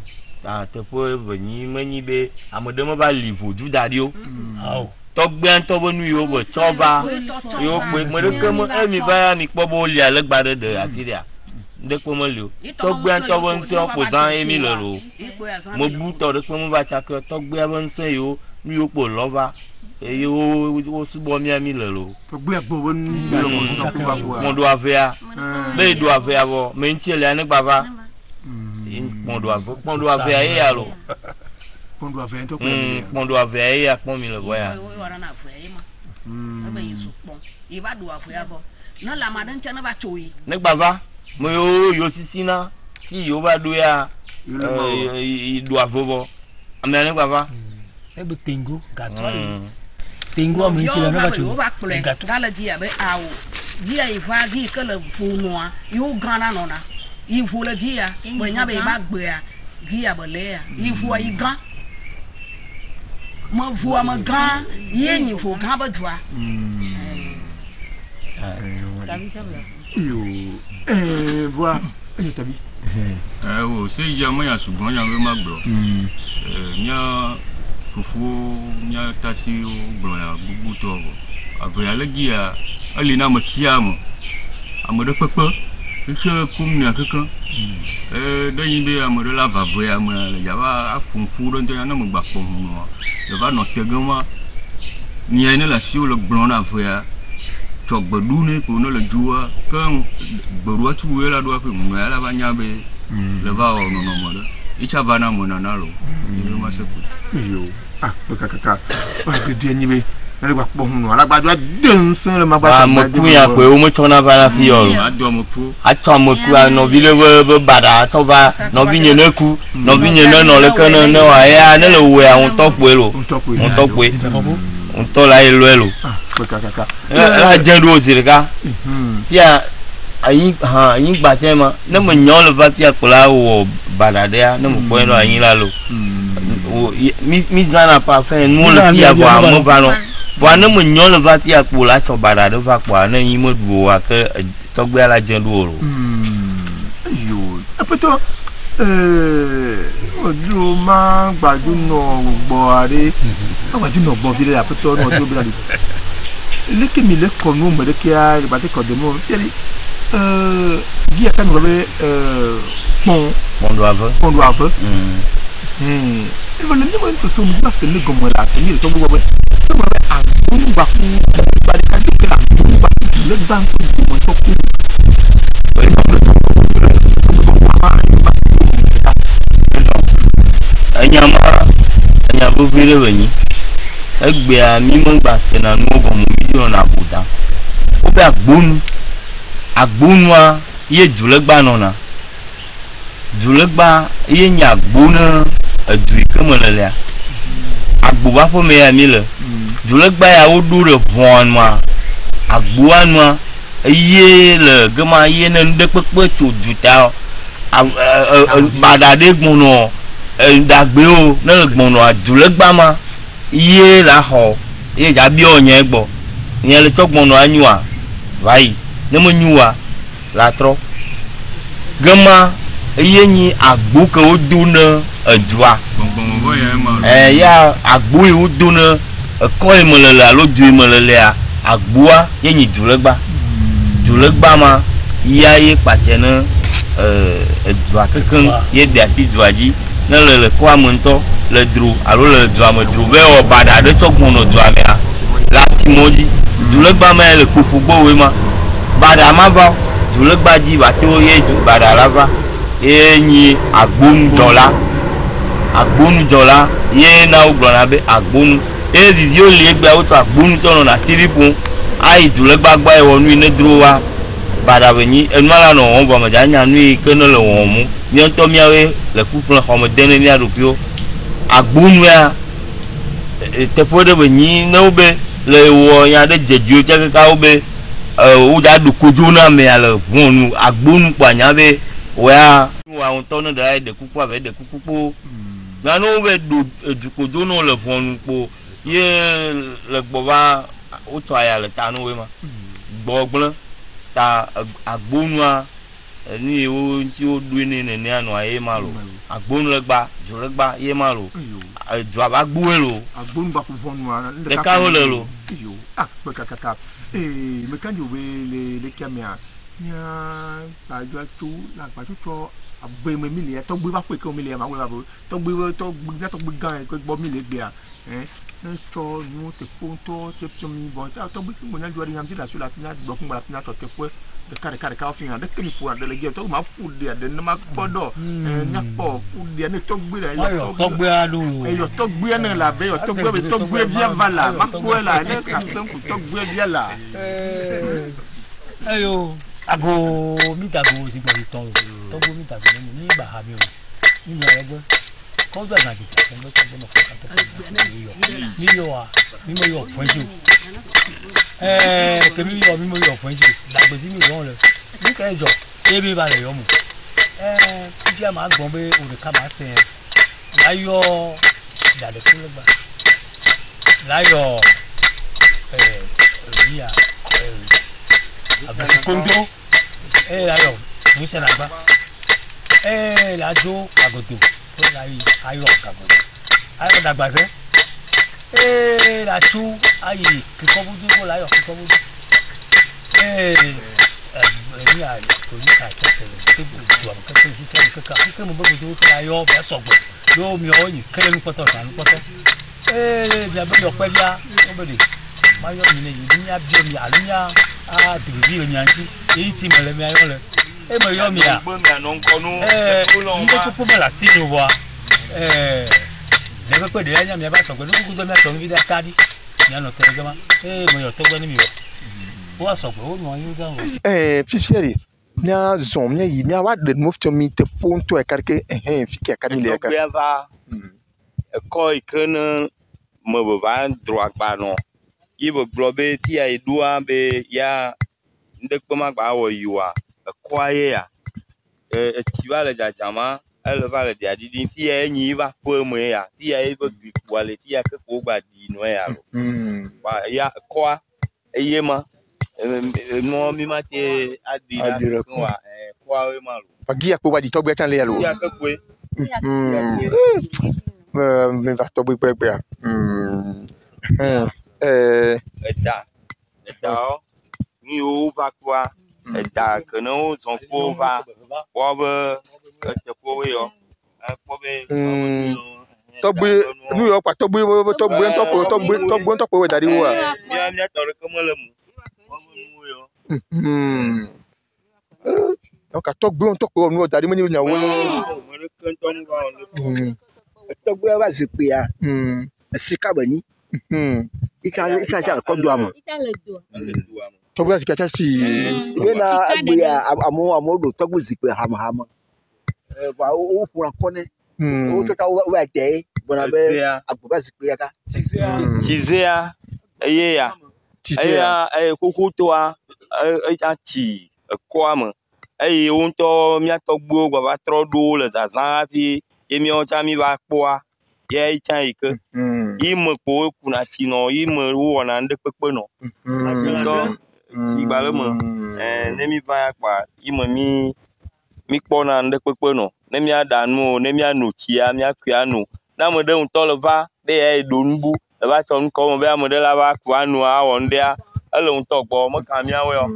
Speaker 1: teƒe venyi menyi be ame ɖe meva li vodzu da ɖi o tɔgbɛ ŋutɔ be nu yiwo be tsɔ va yiwo kpe me ɖeke me emi va ya mi kpɔ be woli ale gba ɖe ɖe afi ɖea ɖekpe meli o tɔgbɛ ŋutɔ be ŋusẽ ƒo zã emi le lo mebu tɔ ɖekpe meva tsake tɔgbɛ be ŋusẽ yiwo nu yiwo kpo lɔ va eye wo subɔ mi le lo
Speaker 3: tɔgbɛ gbɔ be nu
Speaker 1: mɔɖo avea be ɖo avea vɔ me ŋuti lia ne gba va kpɔnɖo avea ye ya lo
Speaker 3: kpɔnɖo avea ŋutɔ kpɔ mi
Speaker 1: kpɔnɖo avea ye ya kpɔ mi le vɔ ya ne gba va me yo sisi na ki yo va ɖo ya ɖo avo vɔ amea ne gba va
Speaker 8: ebe tengo gato tengo ame ŋuti le ne va tso gato
Speaker 5: gale dia be awo dia iva gi ke le vonoa yo gana nona ivo le dia be nya be ba gbea gia be le ya ivo yi gan ma vo ma gan ye ni vo gan ba dua
Speaker 3: yo voa ni tabi
Speaker 11: o se ya mo ya sugbon ya we ma gbo nya fufu nya tasi o gbo ya gugu to abo ya legi ya ali na mo siam amodo pepe ke kum na keke do yin be amodo la vavo ya mo ya ba afunfu do na mo gba po mo le va no tegama ni ene la si o le gbo na vo ya tɔgbeɖu ne ko ne le dzoa ke gbeɖua tu we la do afi mo ya la ba nya be le va o nɔnɔme ɖe itsa va na mo nana lo ni ma se ko
Speaker 3: yo kaka ke dia nyi be le gba kpɔ hu no ala gba do den sen le ma gba
Speaker 1: mo ku ya pe o mo tsɔna va la fi yo
Speaker 11: ado mo ku
Speaker 1: atɔ mo ku a no vi le be bada atɔ va no vi nye ne ku no vi nye ne no le ke ne wa ya ne le we a on tɔkpe lo on tɔkpe on tɔ la ye lo elo la jẹ́ do zirika tia ayin gbàtẹ́ ma ne mo nyɔ le va tia kpla wɔ badadea ne mo kpɔe no ayin la lo mi zana pa fɛn nu le tia vɔ ame va no vɔ ne mo nyɔ le va tia kpo la tsɔ badade va kpɔa ne yin me du o ake tɔgbea la jẹ́ do o lo.
Speaker 3: yo apetɔ ojú máa gbàdú nọ gbọ́ àrẹ gbàdú nọ gbọ́ bílẹ̀ àpẹtọ́ náà tó bílẹ̀ àdìgbò lékè mi lẹ́kọ̀ọ́ ní òmùrẹ́ kí á ìbàdí kọ̀ dẹ̀mọ́ yẹ́rì bí ẹ̀ka mi lọ́wọ́ pọ́ndù àvẹ́ ìwọ̀n ní wọ́n ń sọ̀sọ́ mi bá sẹ́ ní gọ̀mọ̀rẹ́ àtẹ̀mí rẹ̀ tó gbọ́ wẹ́ sọ́wọ́n rẹ̀ àgbónúgbà fún ìbàdí kájú pé àgbónúgbà lẹ́gbà tó gbọ̀mọ̀ tó kú
Speaker 1: anya buvile wenyi egbe a mi mo gba se na nu go mo video na buda o be agbonu a ye julegba no na julegba ye nya agbonu adui kemelele agbo ba fo me ya mi le julegba ya o du re von ma agbo anu ye le gema ye ne de pepe to juta badade gbono dagbe o ne gbono ajulegba ma iye la xɔ iye dza bi onye gbɔ nye le tsɔ gbono anyua vai ne me nyua la trɔ gema iye nyi agbo ke wo do ne edua ya agbo yi wo do ne ekɔ yi me lele alo du yi me lelea agboa ye nyi julegba ma ya ye kpatse ne edua kekeŋ ye de asi dua dzi ne le kɔa me ŋutɔ le dro alo le dua me dro be wɔ bada aɖe tsɔ gbɔnɔ dua mea le ati mɔ dzi dulegba ma le kpokpo gbɔ woe ma bada ma va dulegba dzi va to ye bada la va ye nyi agbonudzɔla ye na wo gblɔna be agbonu ye viviwo li egbea wotsɔ agbonu tsɔ nɔna asiri ƒom ayi dulegba gbɔ ye wɔ nu yi ne dro wa bada be nyi enua la nɔ wɔm vɔ me dza nya nu yi ke ne le wɔm mu mía ŋutɔ míawoe le kuƒle xɔme de ne mía ɖokuiwo agbonu ya teƒe ɖe be nyi ne wo be le wɔ nya ɖe dzedzi tse kaka wo be wo dza ɖo kodzo na amea le ʋɔnu agbonu kpɔ anya be woya wa ŋutɔ ne ɖe ɖe kuku ave ɖe kuku kpo gane wo be ɖo edu kodzo ne wo le ʋɔnu kpo ye le gbɔ va wotsɔ aya le ta ne woe ma gbɔgblẽ ta agbonua ni o ti o du ni ni anu aye ma lo agbonu legba jo legba ye ma lo jo aba gbuwe lo
Speaker 3: agbonu ba ku fonu ana
Speaker 1: de ka ho le lo
Speaker 3: yo pe kaka me kan jo we le kamia nya ba jo tu la ba tu cho ave me mi le to gbe ba pe ko mi le ma we ba to gbe gan ko gbo mi le gbe a cho nu te ponto te psomi bon to gbe mo nya jo ri am ti la so la nya gbo kun ba la to te po de kare fi de kemi fu de le je to ma fu de ma podo nya po fu de ne to gbe la
Speaker 8: to gbe adu
Speaker 3: yo to gbe na la be yo to gbe via vala ma ko la ne ka sen ku to gbe via la
Speaker 8: ayo ago mi ta go si ko to go mi ta go ni ba ha mi o ni mo ego ko do na ki to no ko ka to ni yo fun ju kemi yo mi mo yo fun ju la gbe si mi ron le ni ka ejo e bi ba le yo mu ti a ma gbon be o de ka ma se la yo da de ko le ba la yo ya avec Congo alors nous c'est là-bas la jo agoto la ayo agoto ayo dagba se la chu ayi kiko budu ko la yo kiko budu ni a ko ni ka tete to do am ka to ji ka mo budu ko la yo ba so gbo yo mi o yin kele nu poto ta nu poto bi abe yo pe bia o be de ma yo mi ne yi ni abio mi alunya a digi le nyanti e ti mele mi ayo le e mo yo mi a ni ko po la si no wa le ko de anya mi ba so gbo ku do mi so mi vida kadi ni ano tere gama mo yo to gbo ni mi o so gbo o mo yu gan o
Speaker 2: fifieri mia zon mia yi mia wa de mofto mi te ponto e karke fiki akami le ka
Speaker 1: ko ikene mo ba droit pa no ibo globe ti ai dua be ya ndekpo magba wo yiwa kwaye ya ti ba le jajama ele ba le dia didi ti ya enyi ba po mo ya ti ya ibo wale ti ya ke ko gba di no ya lo ba ya kwa eye ma no mi ma te adira kwa kwa we ma lo
Speaker 2: pagi ya ko ba di to gbe tan le ya lo
Speaker 1: ya ke kwe
Speaker 2: me va to gbe gbe
Speaker 1: Eta ni o va quoi eta que no son po va po be te po we yo po be
Speaker 2: to gbe nu yo pa to gbe to po we dari wa
Speaker 1: mi to re ko mo le mu yo
Speaker 2: o ka to gbe to po nu dari mo ni nya wo
Speaker 1: mo re kan to mu va
Speaker 12: to gbe wa zipe ya sika bani ika ja ko do amo
Speaker 2: to gbe sika cha si
Speaker 12: na agbe ya amo do to gbe zipe hama wa o fura kone o to ka wa je bona be agbo ba zipe ya ka
Speaker 1: tizea eye ya kuku to a ti ko am o to mi to gbo gba ba tro do le zazan ti emi o cha mi ba po a ye icha ike imo po kuna ti no imo wo na nde pepe no so ti gba le mo ne mi va pa imo mi po na nde pepe no ne mi adanu ne mi anu ti a mi akua nu na mo de un to le va be e do nbu e ba to nko mo be mo de la ba kwa nu a wo nde a ele un to gbo mo ka mi awe o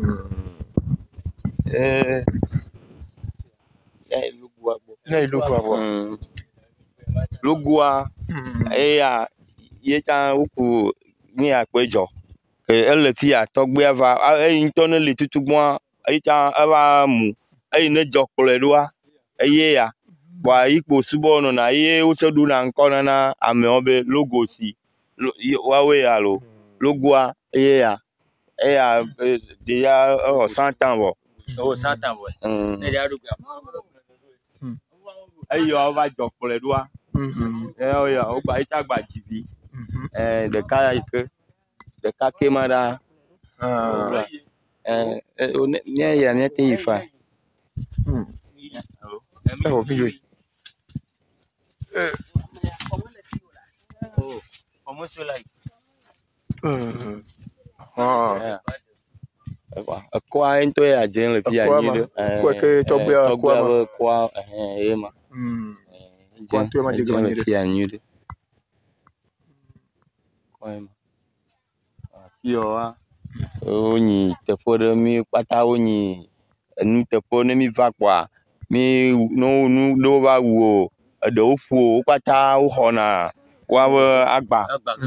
Speaker 1: lugua ya ye ta uku ni apejo ke ele ti atogbe ava eyin to ne le tutugbon ta ava mu eyin ne jokole doa eye ya wa ipo subo no na ye o se du na nko na ame obe logo si wa we ya lo lugua eye ya de ya 100 ans bo 100 ans bo ne ya do ayo va jokole doa ya o gba ita gba jibi de ka ke mara ni ya ni te ifa
Speaker 2: o bi joy
Speaker 1: almost like Quoi into ya jen le fia ni
Speaker 2: quoi que togbe
Speaker 1: quoi quoi ma
Speaker 2: quoi to ma
Speaker 1: jen le fia ni de quoi ma fio a oni te fo de mi pata oni nu te fo ne mi va kwa mi no va wo de o fu pata o hona wa agba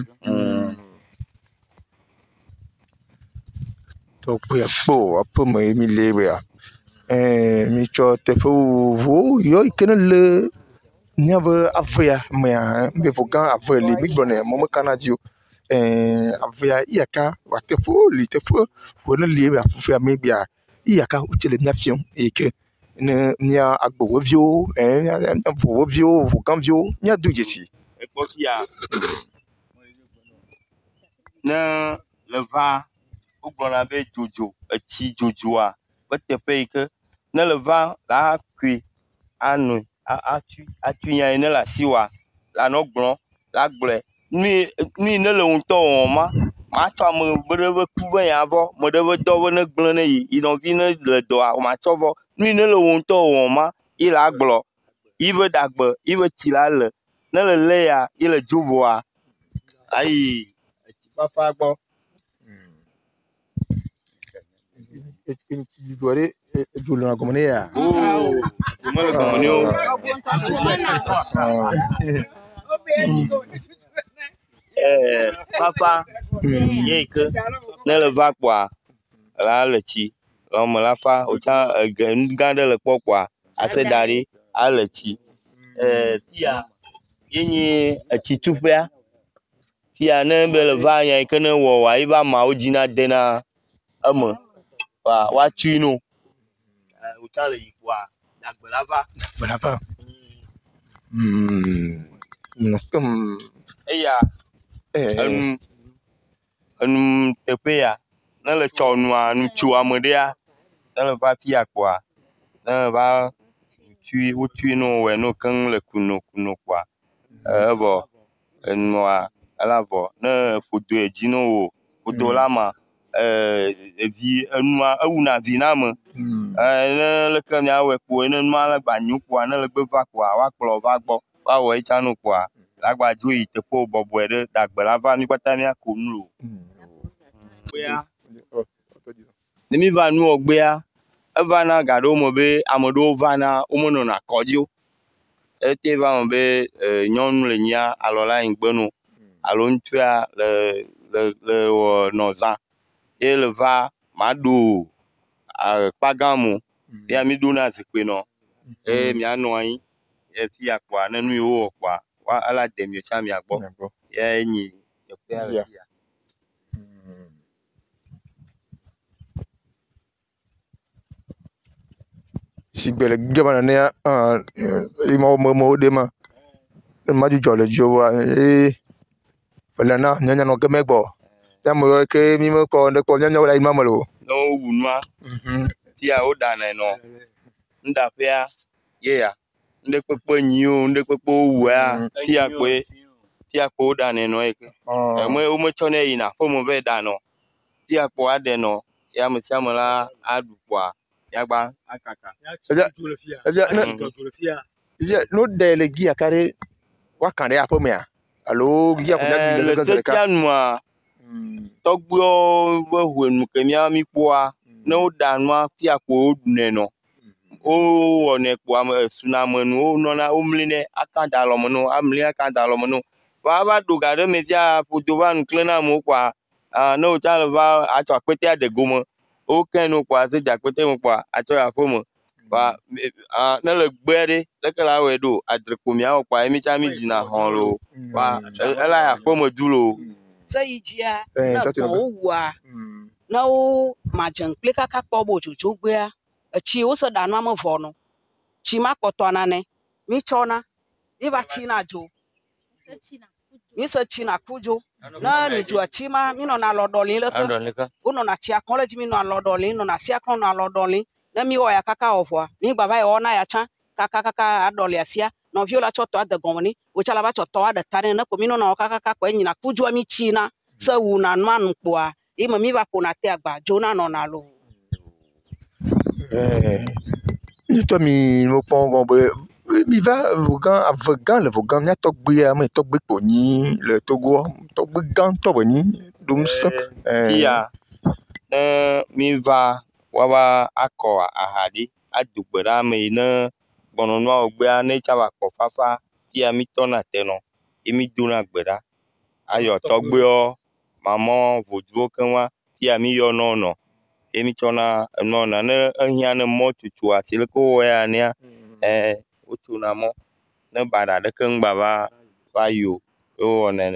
Speaker 2: to pe po apo mo mi lewe a mi cho te fo vo yo ikene le nyave avea mea me vogan ave li mi gbone mo kanadio avea iaka wa te fo li te fo ne lewe afufia me bia iaka uchele nafion e ke ne nya agbo vio vo vio vogan vio nya duje si
Speaker 1: e ko fia na le va o gbona be jojo e ti jojo a ko te pe ke na le va la kwi anu atu nya ne la siwa la no gbon la gble ni ne le unto ma to am be ku ve ya vo mo de be do ne gble ne yi no vi ne le do a ma to vo ni ne le unto ma i la glo i be dagbe i be ti la le ne le ya i le jovo a ai ti papa gbo
Speaker 2: tu dois aller jouer la communauté à
Speaker 1: comment le communauté papa ye que ne le va quoi la le ti on me la fa o cha gande le quoi assez dari a le ti tia yenye ti tupia tia ne be le va yan que ne wo wa i va ma o jina dena amo wa tuino o cha le quoi Agbalava eya teƒe ya ne le tsɔ nua ŋutsu amedea ne le va fia kɔa ne le va wotui no wɔ no keŋ le kuno kɔa evɔ enua ela vɔ ne ƒodo edzi no wo ƒodo la ma evi enua ewuna vi na me ne leke miawɔe kpo ne nua le gba nyu kpoa ne le gbe va kpoa wa kplɔ va gbɔ wa wɔ etsa no kpoa la gba dzo yi teƒe wo bɔbɔe ɖe dagbe la va mi kpata mia ko nu lo gbea ne mi va nuwɔ gbea eva na ga ɖewo me be ame ɖewo va na wo menɔna kɔdzi o ete va me be nyɔnu le nyia alɔ la anyigbe no alo ŋutsua le wɔ nɔ zã ye le va ma ɖo kpagã mo ya mi ɖo na zikpui nɔ mia nɔ anyi fi ya kpoa ne nu yiwo wɔ kpoa wa ala de mi sa mia gbɔ ya nyi teƒea le fia
Speaker 2: si gbele gaba na mo de ma ju jole jo wa pele na nyanya no keme gbo ya mo ke mi mo ko ne ko nyanya wala ima mo lo
Speaker 1: no wunua tia o da na no nda fia ye ya nde kpekpe nyiwo nde kpekpe wua tia ko da na no e o mo cho ne ina fo mo ve da no tia ko ade no ya mo sia mo la adu kwa ya gba akaka
Speaker 2: no de le gia kare wa kan de apo me a alo gia ko nya bi le
Speaker 1: tia nua togbo wo hwenu ke mi kpoa ne o da nua tia ko o ne no o one kpoa sunamenu o nona o mline aka da lo mo no amli aka da lo mo no va do ga de me tia poto va nklena mo kwa ne o cha le va a cho akpete ade gomo o kenu kwa se jakpete mo kwa a cho ya fomo va ne le gbe de le ke la we do adreko mi a kwa mi cha mi zina hon lo va ela ya fomo dulo
Speaker 5: se yijia na ko wa na o ma jan kle kaka ko bo jojo gbe a chi o se da no am vo no chi ma kpoto na ne mi chona mi ba chi na jo mi se chi na kujo na ni jo chi ma mi no na lodolin le ko o no na chi akon le ji mi no lodolin no na si akon na lodolin na mi o ya kaka ofo mi gba ba o na ya chan kaka adoli asia no viola choto ade gomni o chala ba choto ade tare na ko mi no na kaka ko nyina kujo mi chi na se wu na nu anu po a e mo mi ba ko na te agba jo na no na lo
Speaker 2: Toi, mi va Vaughan, à Vaughan, le Vaughan, il y a Togbe Pony, le Togo, Togbe Gan, Tobani, donc ça.
Speaker 1: Tia, mi va, wawa ako ahadi, adugbera me ne, bononwa ogbea ne chava kofafa, tia mi tona teno, emi duna gbera, ayo Togbeo, maman, vojuo kenwa, tia mi yo no. Emi chona no na ne ehia ne mo tutu asile ko ya ne utu na mo ne bada de ken baba fa yo o ne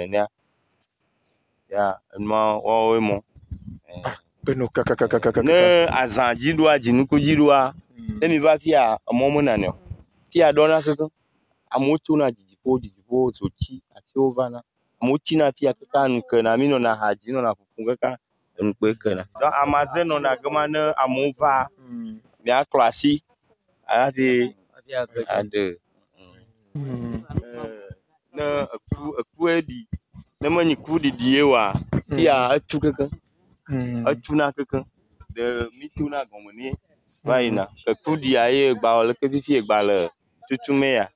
Speaker 1: ya no o mo
Speaker 2: beno
Speaker 1: ne azan jidu ajinu ko jidu a emi va fia mo mo na ne fia dona keke amutu na jijipo so chi ati ovana amuti na fia keka nke na mi no na haji no na fufunga ka nkpekena donc amazé non na gemane amuva bien classique ati ade ne ku edi ne mani ku di diewa ti a atu keke atu na keke de mituna gomoni vaina ku di aye gba le ke fi gba le tutume ya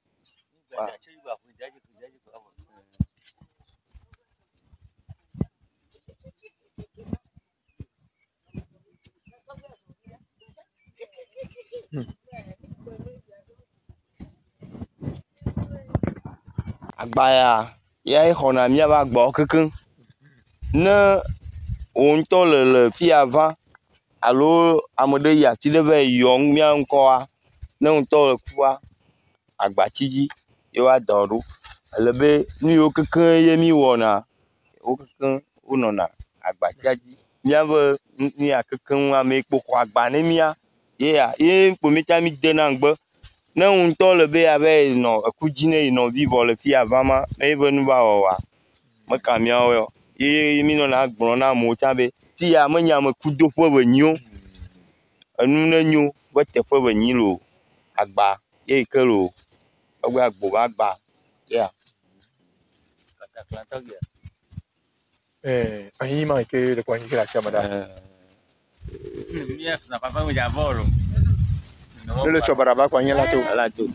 Speaker 1: agbaya ya xɔna mia ba gbɔ kekeŋ ne wo ŋutɔ le fi avant alo ame ɖe yi ati ɖe va yɔ mia ŋkɔa ne ŋutɔ le kua agbatsi dzi ye wa dɔ ɖo ele be nu yiwo kekeŋ ye mi wɔna wo kekeŋ wo nɔna agbatsia dzi mia be nu ya kekeŋ ame kpo xɔ agba ne mia ye kpo mi tsa mi dena ŋgbe ne ŋutɔ le be abe nɔ eku dzi ne nɔ vivɔ le fi avant ma ne be nu va wɔwa meka miawo yo ye mi nɔna gblɔ na amewo tsa be ti ya menye ame kudoƒe be nyo enu ne nyo be teƒe be nyi lo agba ye ke lo egbe agbo ba agba ya
Speaker 2: ahí más que le ponen que la llama da le chobaraba kwa nyela to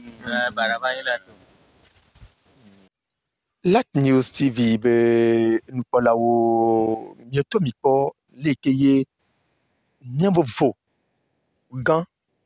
Speaker 2: Lat News TV be nupola wo mieto mipo lekeye nyambo vo gan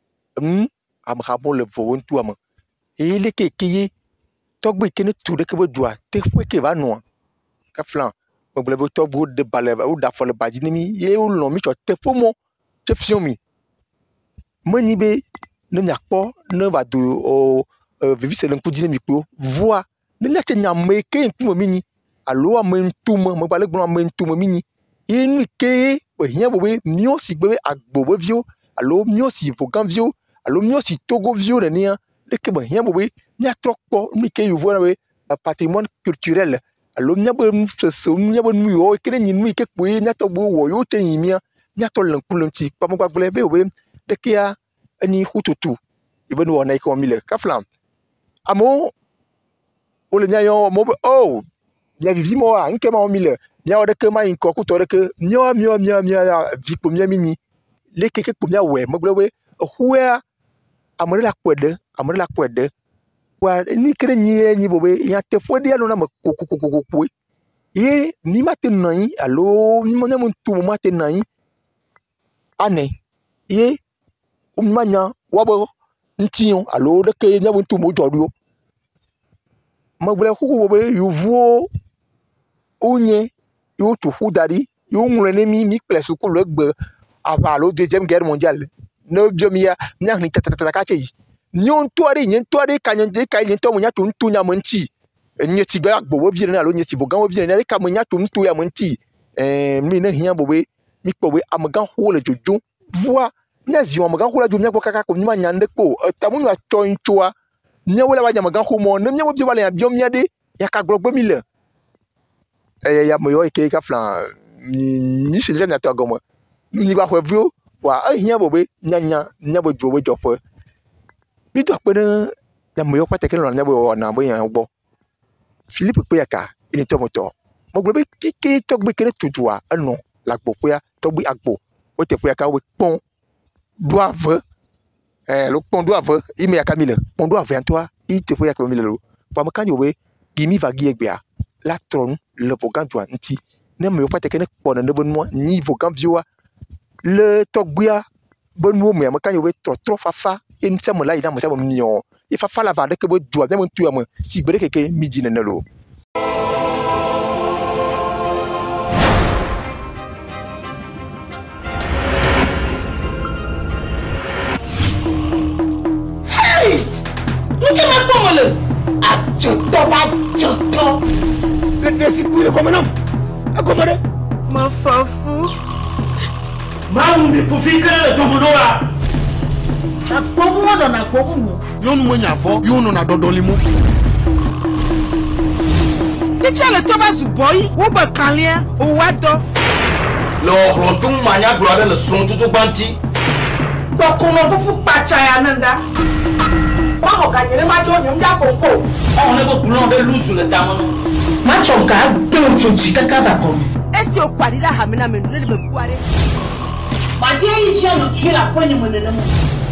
Speaker 2: amrabo le vo ntu am e lekeye togbe kene tu de ke be dua te fwe ke va no ka flan mo ble bo togbo de bale o da fo le badini mi ye o lo mi cho te pomo te fion mi mani be ne nyakpo ne va do o vivi se lenku dini mi po voa ne nyate nyame ke ntu mini alo amentum mo bale gbon amentum mini inu ke o hia bo be mio si gbe agbo bo vio alo mio si Vaughan vio alo mio si Togo vio ne nia le ke bo hia bo be nya trokpo mi ke yo voa we patrimoine culturel alo nya bo so nya bo nu yo ke ni nu ke po nya to bo wo yo te yimia nya to lenku lenti pa mo gba be o be de ke ya ani hututu ibe no na iko mi le ka flam amo o le nyayo mo oh ya vivi mo a nke ma mi le nya o de ke ma inko ku to de ke mio ya vi po mia mini le ke po mia we mo gbe we huwa amore la kwede wa ni kere ni bo be ya te fo de alo na mo kokokokoko ye ni ma te nan alo ni mo na mo tu mo ma te nan ane ye o manya wa bo ntiyon alo de ke nya bo tu mo jodu mo gbe ku bo be yuvuo onye yo tu hu dari yo nle ne mi plesu ku le gbe ava lo deuxième guerre mondiale no biomia nya ni tata ka che nyon toari nyen toari ka nyen de ka nyen to mo nya tu ntu nya mo nti nye ti gba agbo wo bi ne alo nye ti Vaughan wo bi ne ka mo nya tu ntu ya mo nti mi ne hia bo be mi po we amagan ho le jojo voa nya zi amagan ho la jo nya ko kaka ko ni ma nya ndekpo ta mo nya to nchoa nya wo la wa nya amagan ho mo ne nya wo bi wa le biomia de ya ka gbogbo mi le ya mo yo ke ka flan ni se na to gomo ni ba hwe vio wa ahia bo be nya bo jo we jo fo bi to pe na mo yo pate ke lo na bo na bo yan gbo Philippe pe aka ini to moto mo gbe ke to gbe kere tutua anu la gbo pe to gbe agbo o te pe aka we pon doave le pondo ave il me akamile pondo ave en toi il te faut ya kamile lo pa ma kanyo we gimi va gi egbe a la tron le vogan tu anti ne me pas te kene pona ne bonno ni vogan vioa le togbia bonno me ma kanyo we trop fafa en se mo la ida mo se mo mion il fa la va de que bo dua de mo tu am si bere keke midi ne lo
Speaker 12: Look at my pomole. Achoto. Le décipule comme un homme. Accommodé.
Speaker 5: Ma fafou.
Speaker 12: Mamu pour faire le tomonoa.
Speaker 5: Na pobu mo na pobu mo.
Speaker 12: Yon mo nyafo, yon na dodolimo.
Speaker 5: Ti ale Thomas boy, wo ba kanlia, o wato.
Speaker 4: Lo rodung manya glore le son tutu banti.
Speaker 5: Ba kono bufu pacha ya nanda. Ba mo ganyere ma jo nyum ja konko.
Speaker 4: On ne peut plus de lose le damono.
Speaker 5: Ma chonka de o chonchi kaka va komi.
Speaker 9: Esi o kwadida hamina me ne me buare.
Speaker 5: Ma die yi je no tue la poni mo ne mo.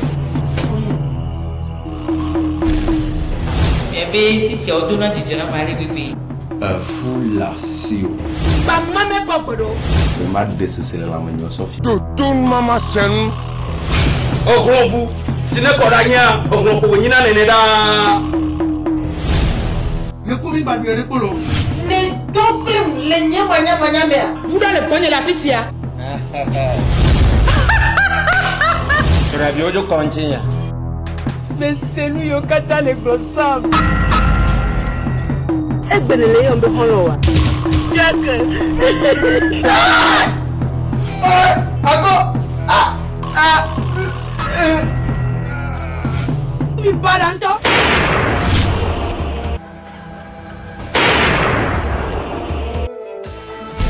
Speaker 7: Bébé, si c'est au-delà de ce qu'on a bébé.
Speaker 6: Foulasio.
Speaker 5: Ba mame papodo.
Speaker 6: Je m'a décessé la manio Sophie.
Speaker 12: Tout maman sen.
Speaker 4: Oglobu, sine kodanya, oglobu nyina neneda.
Speaker 12: Ne komi ba biere polo.
Speaker 5: Ne doble le nyama mea. Vous dans le poignet la fisia.
Speaker 6: Radio Conchia.
Speaker 5: Mais c'est lui au kata le gros sam.
Speaker 9: Egbelele yo mbe holo wa.
Speaker 5: Jack. Mi baranto.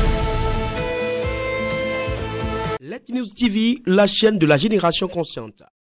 Speaker 13: Let News TV, la chaîne de la génération consciente.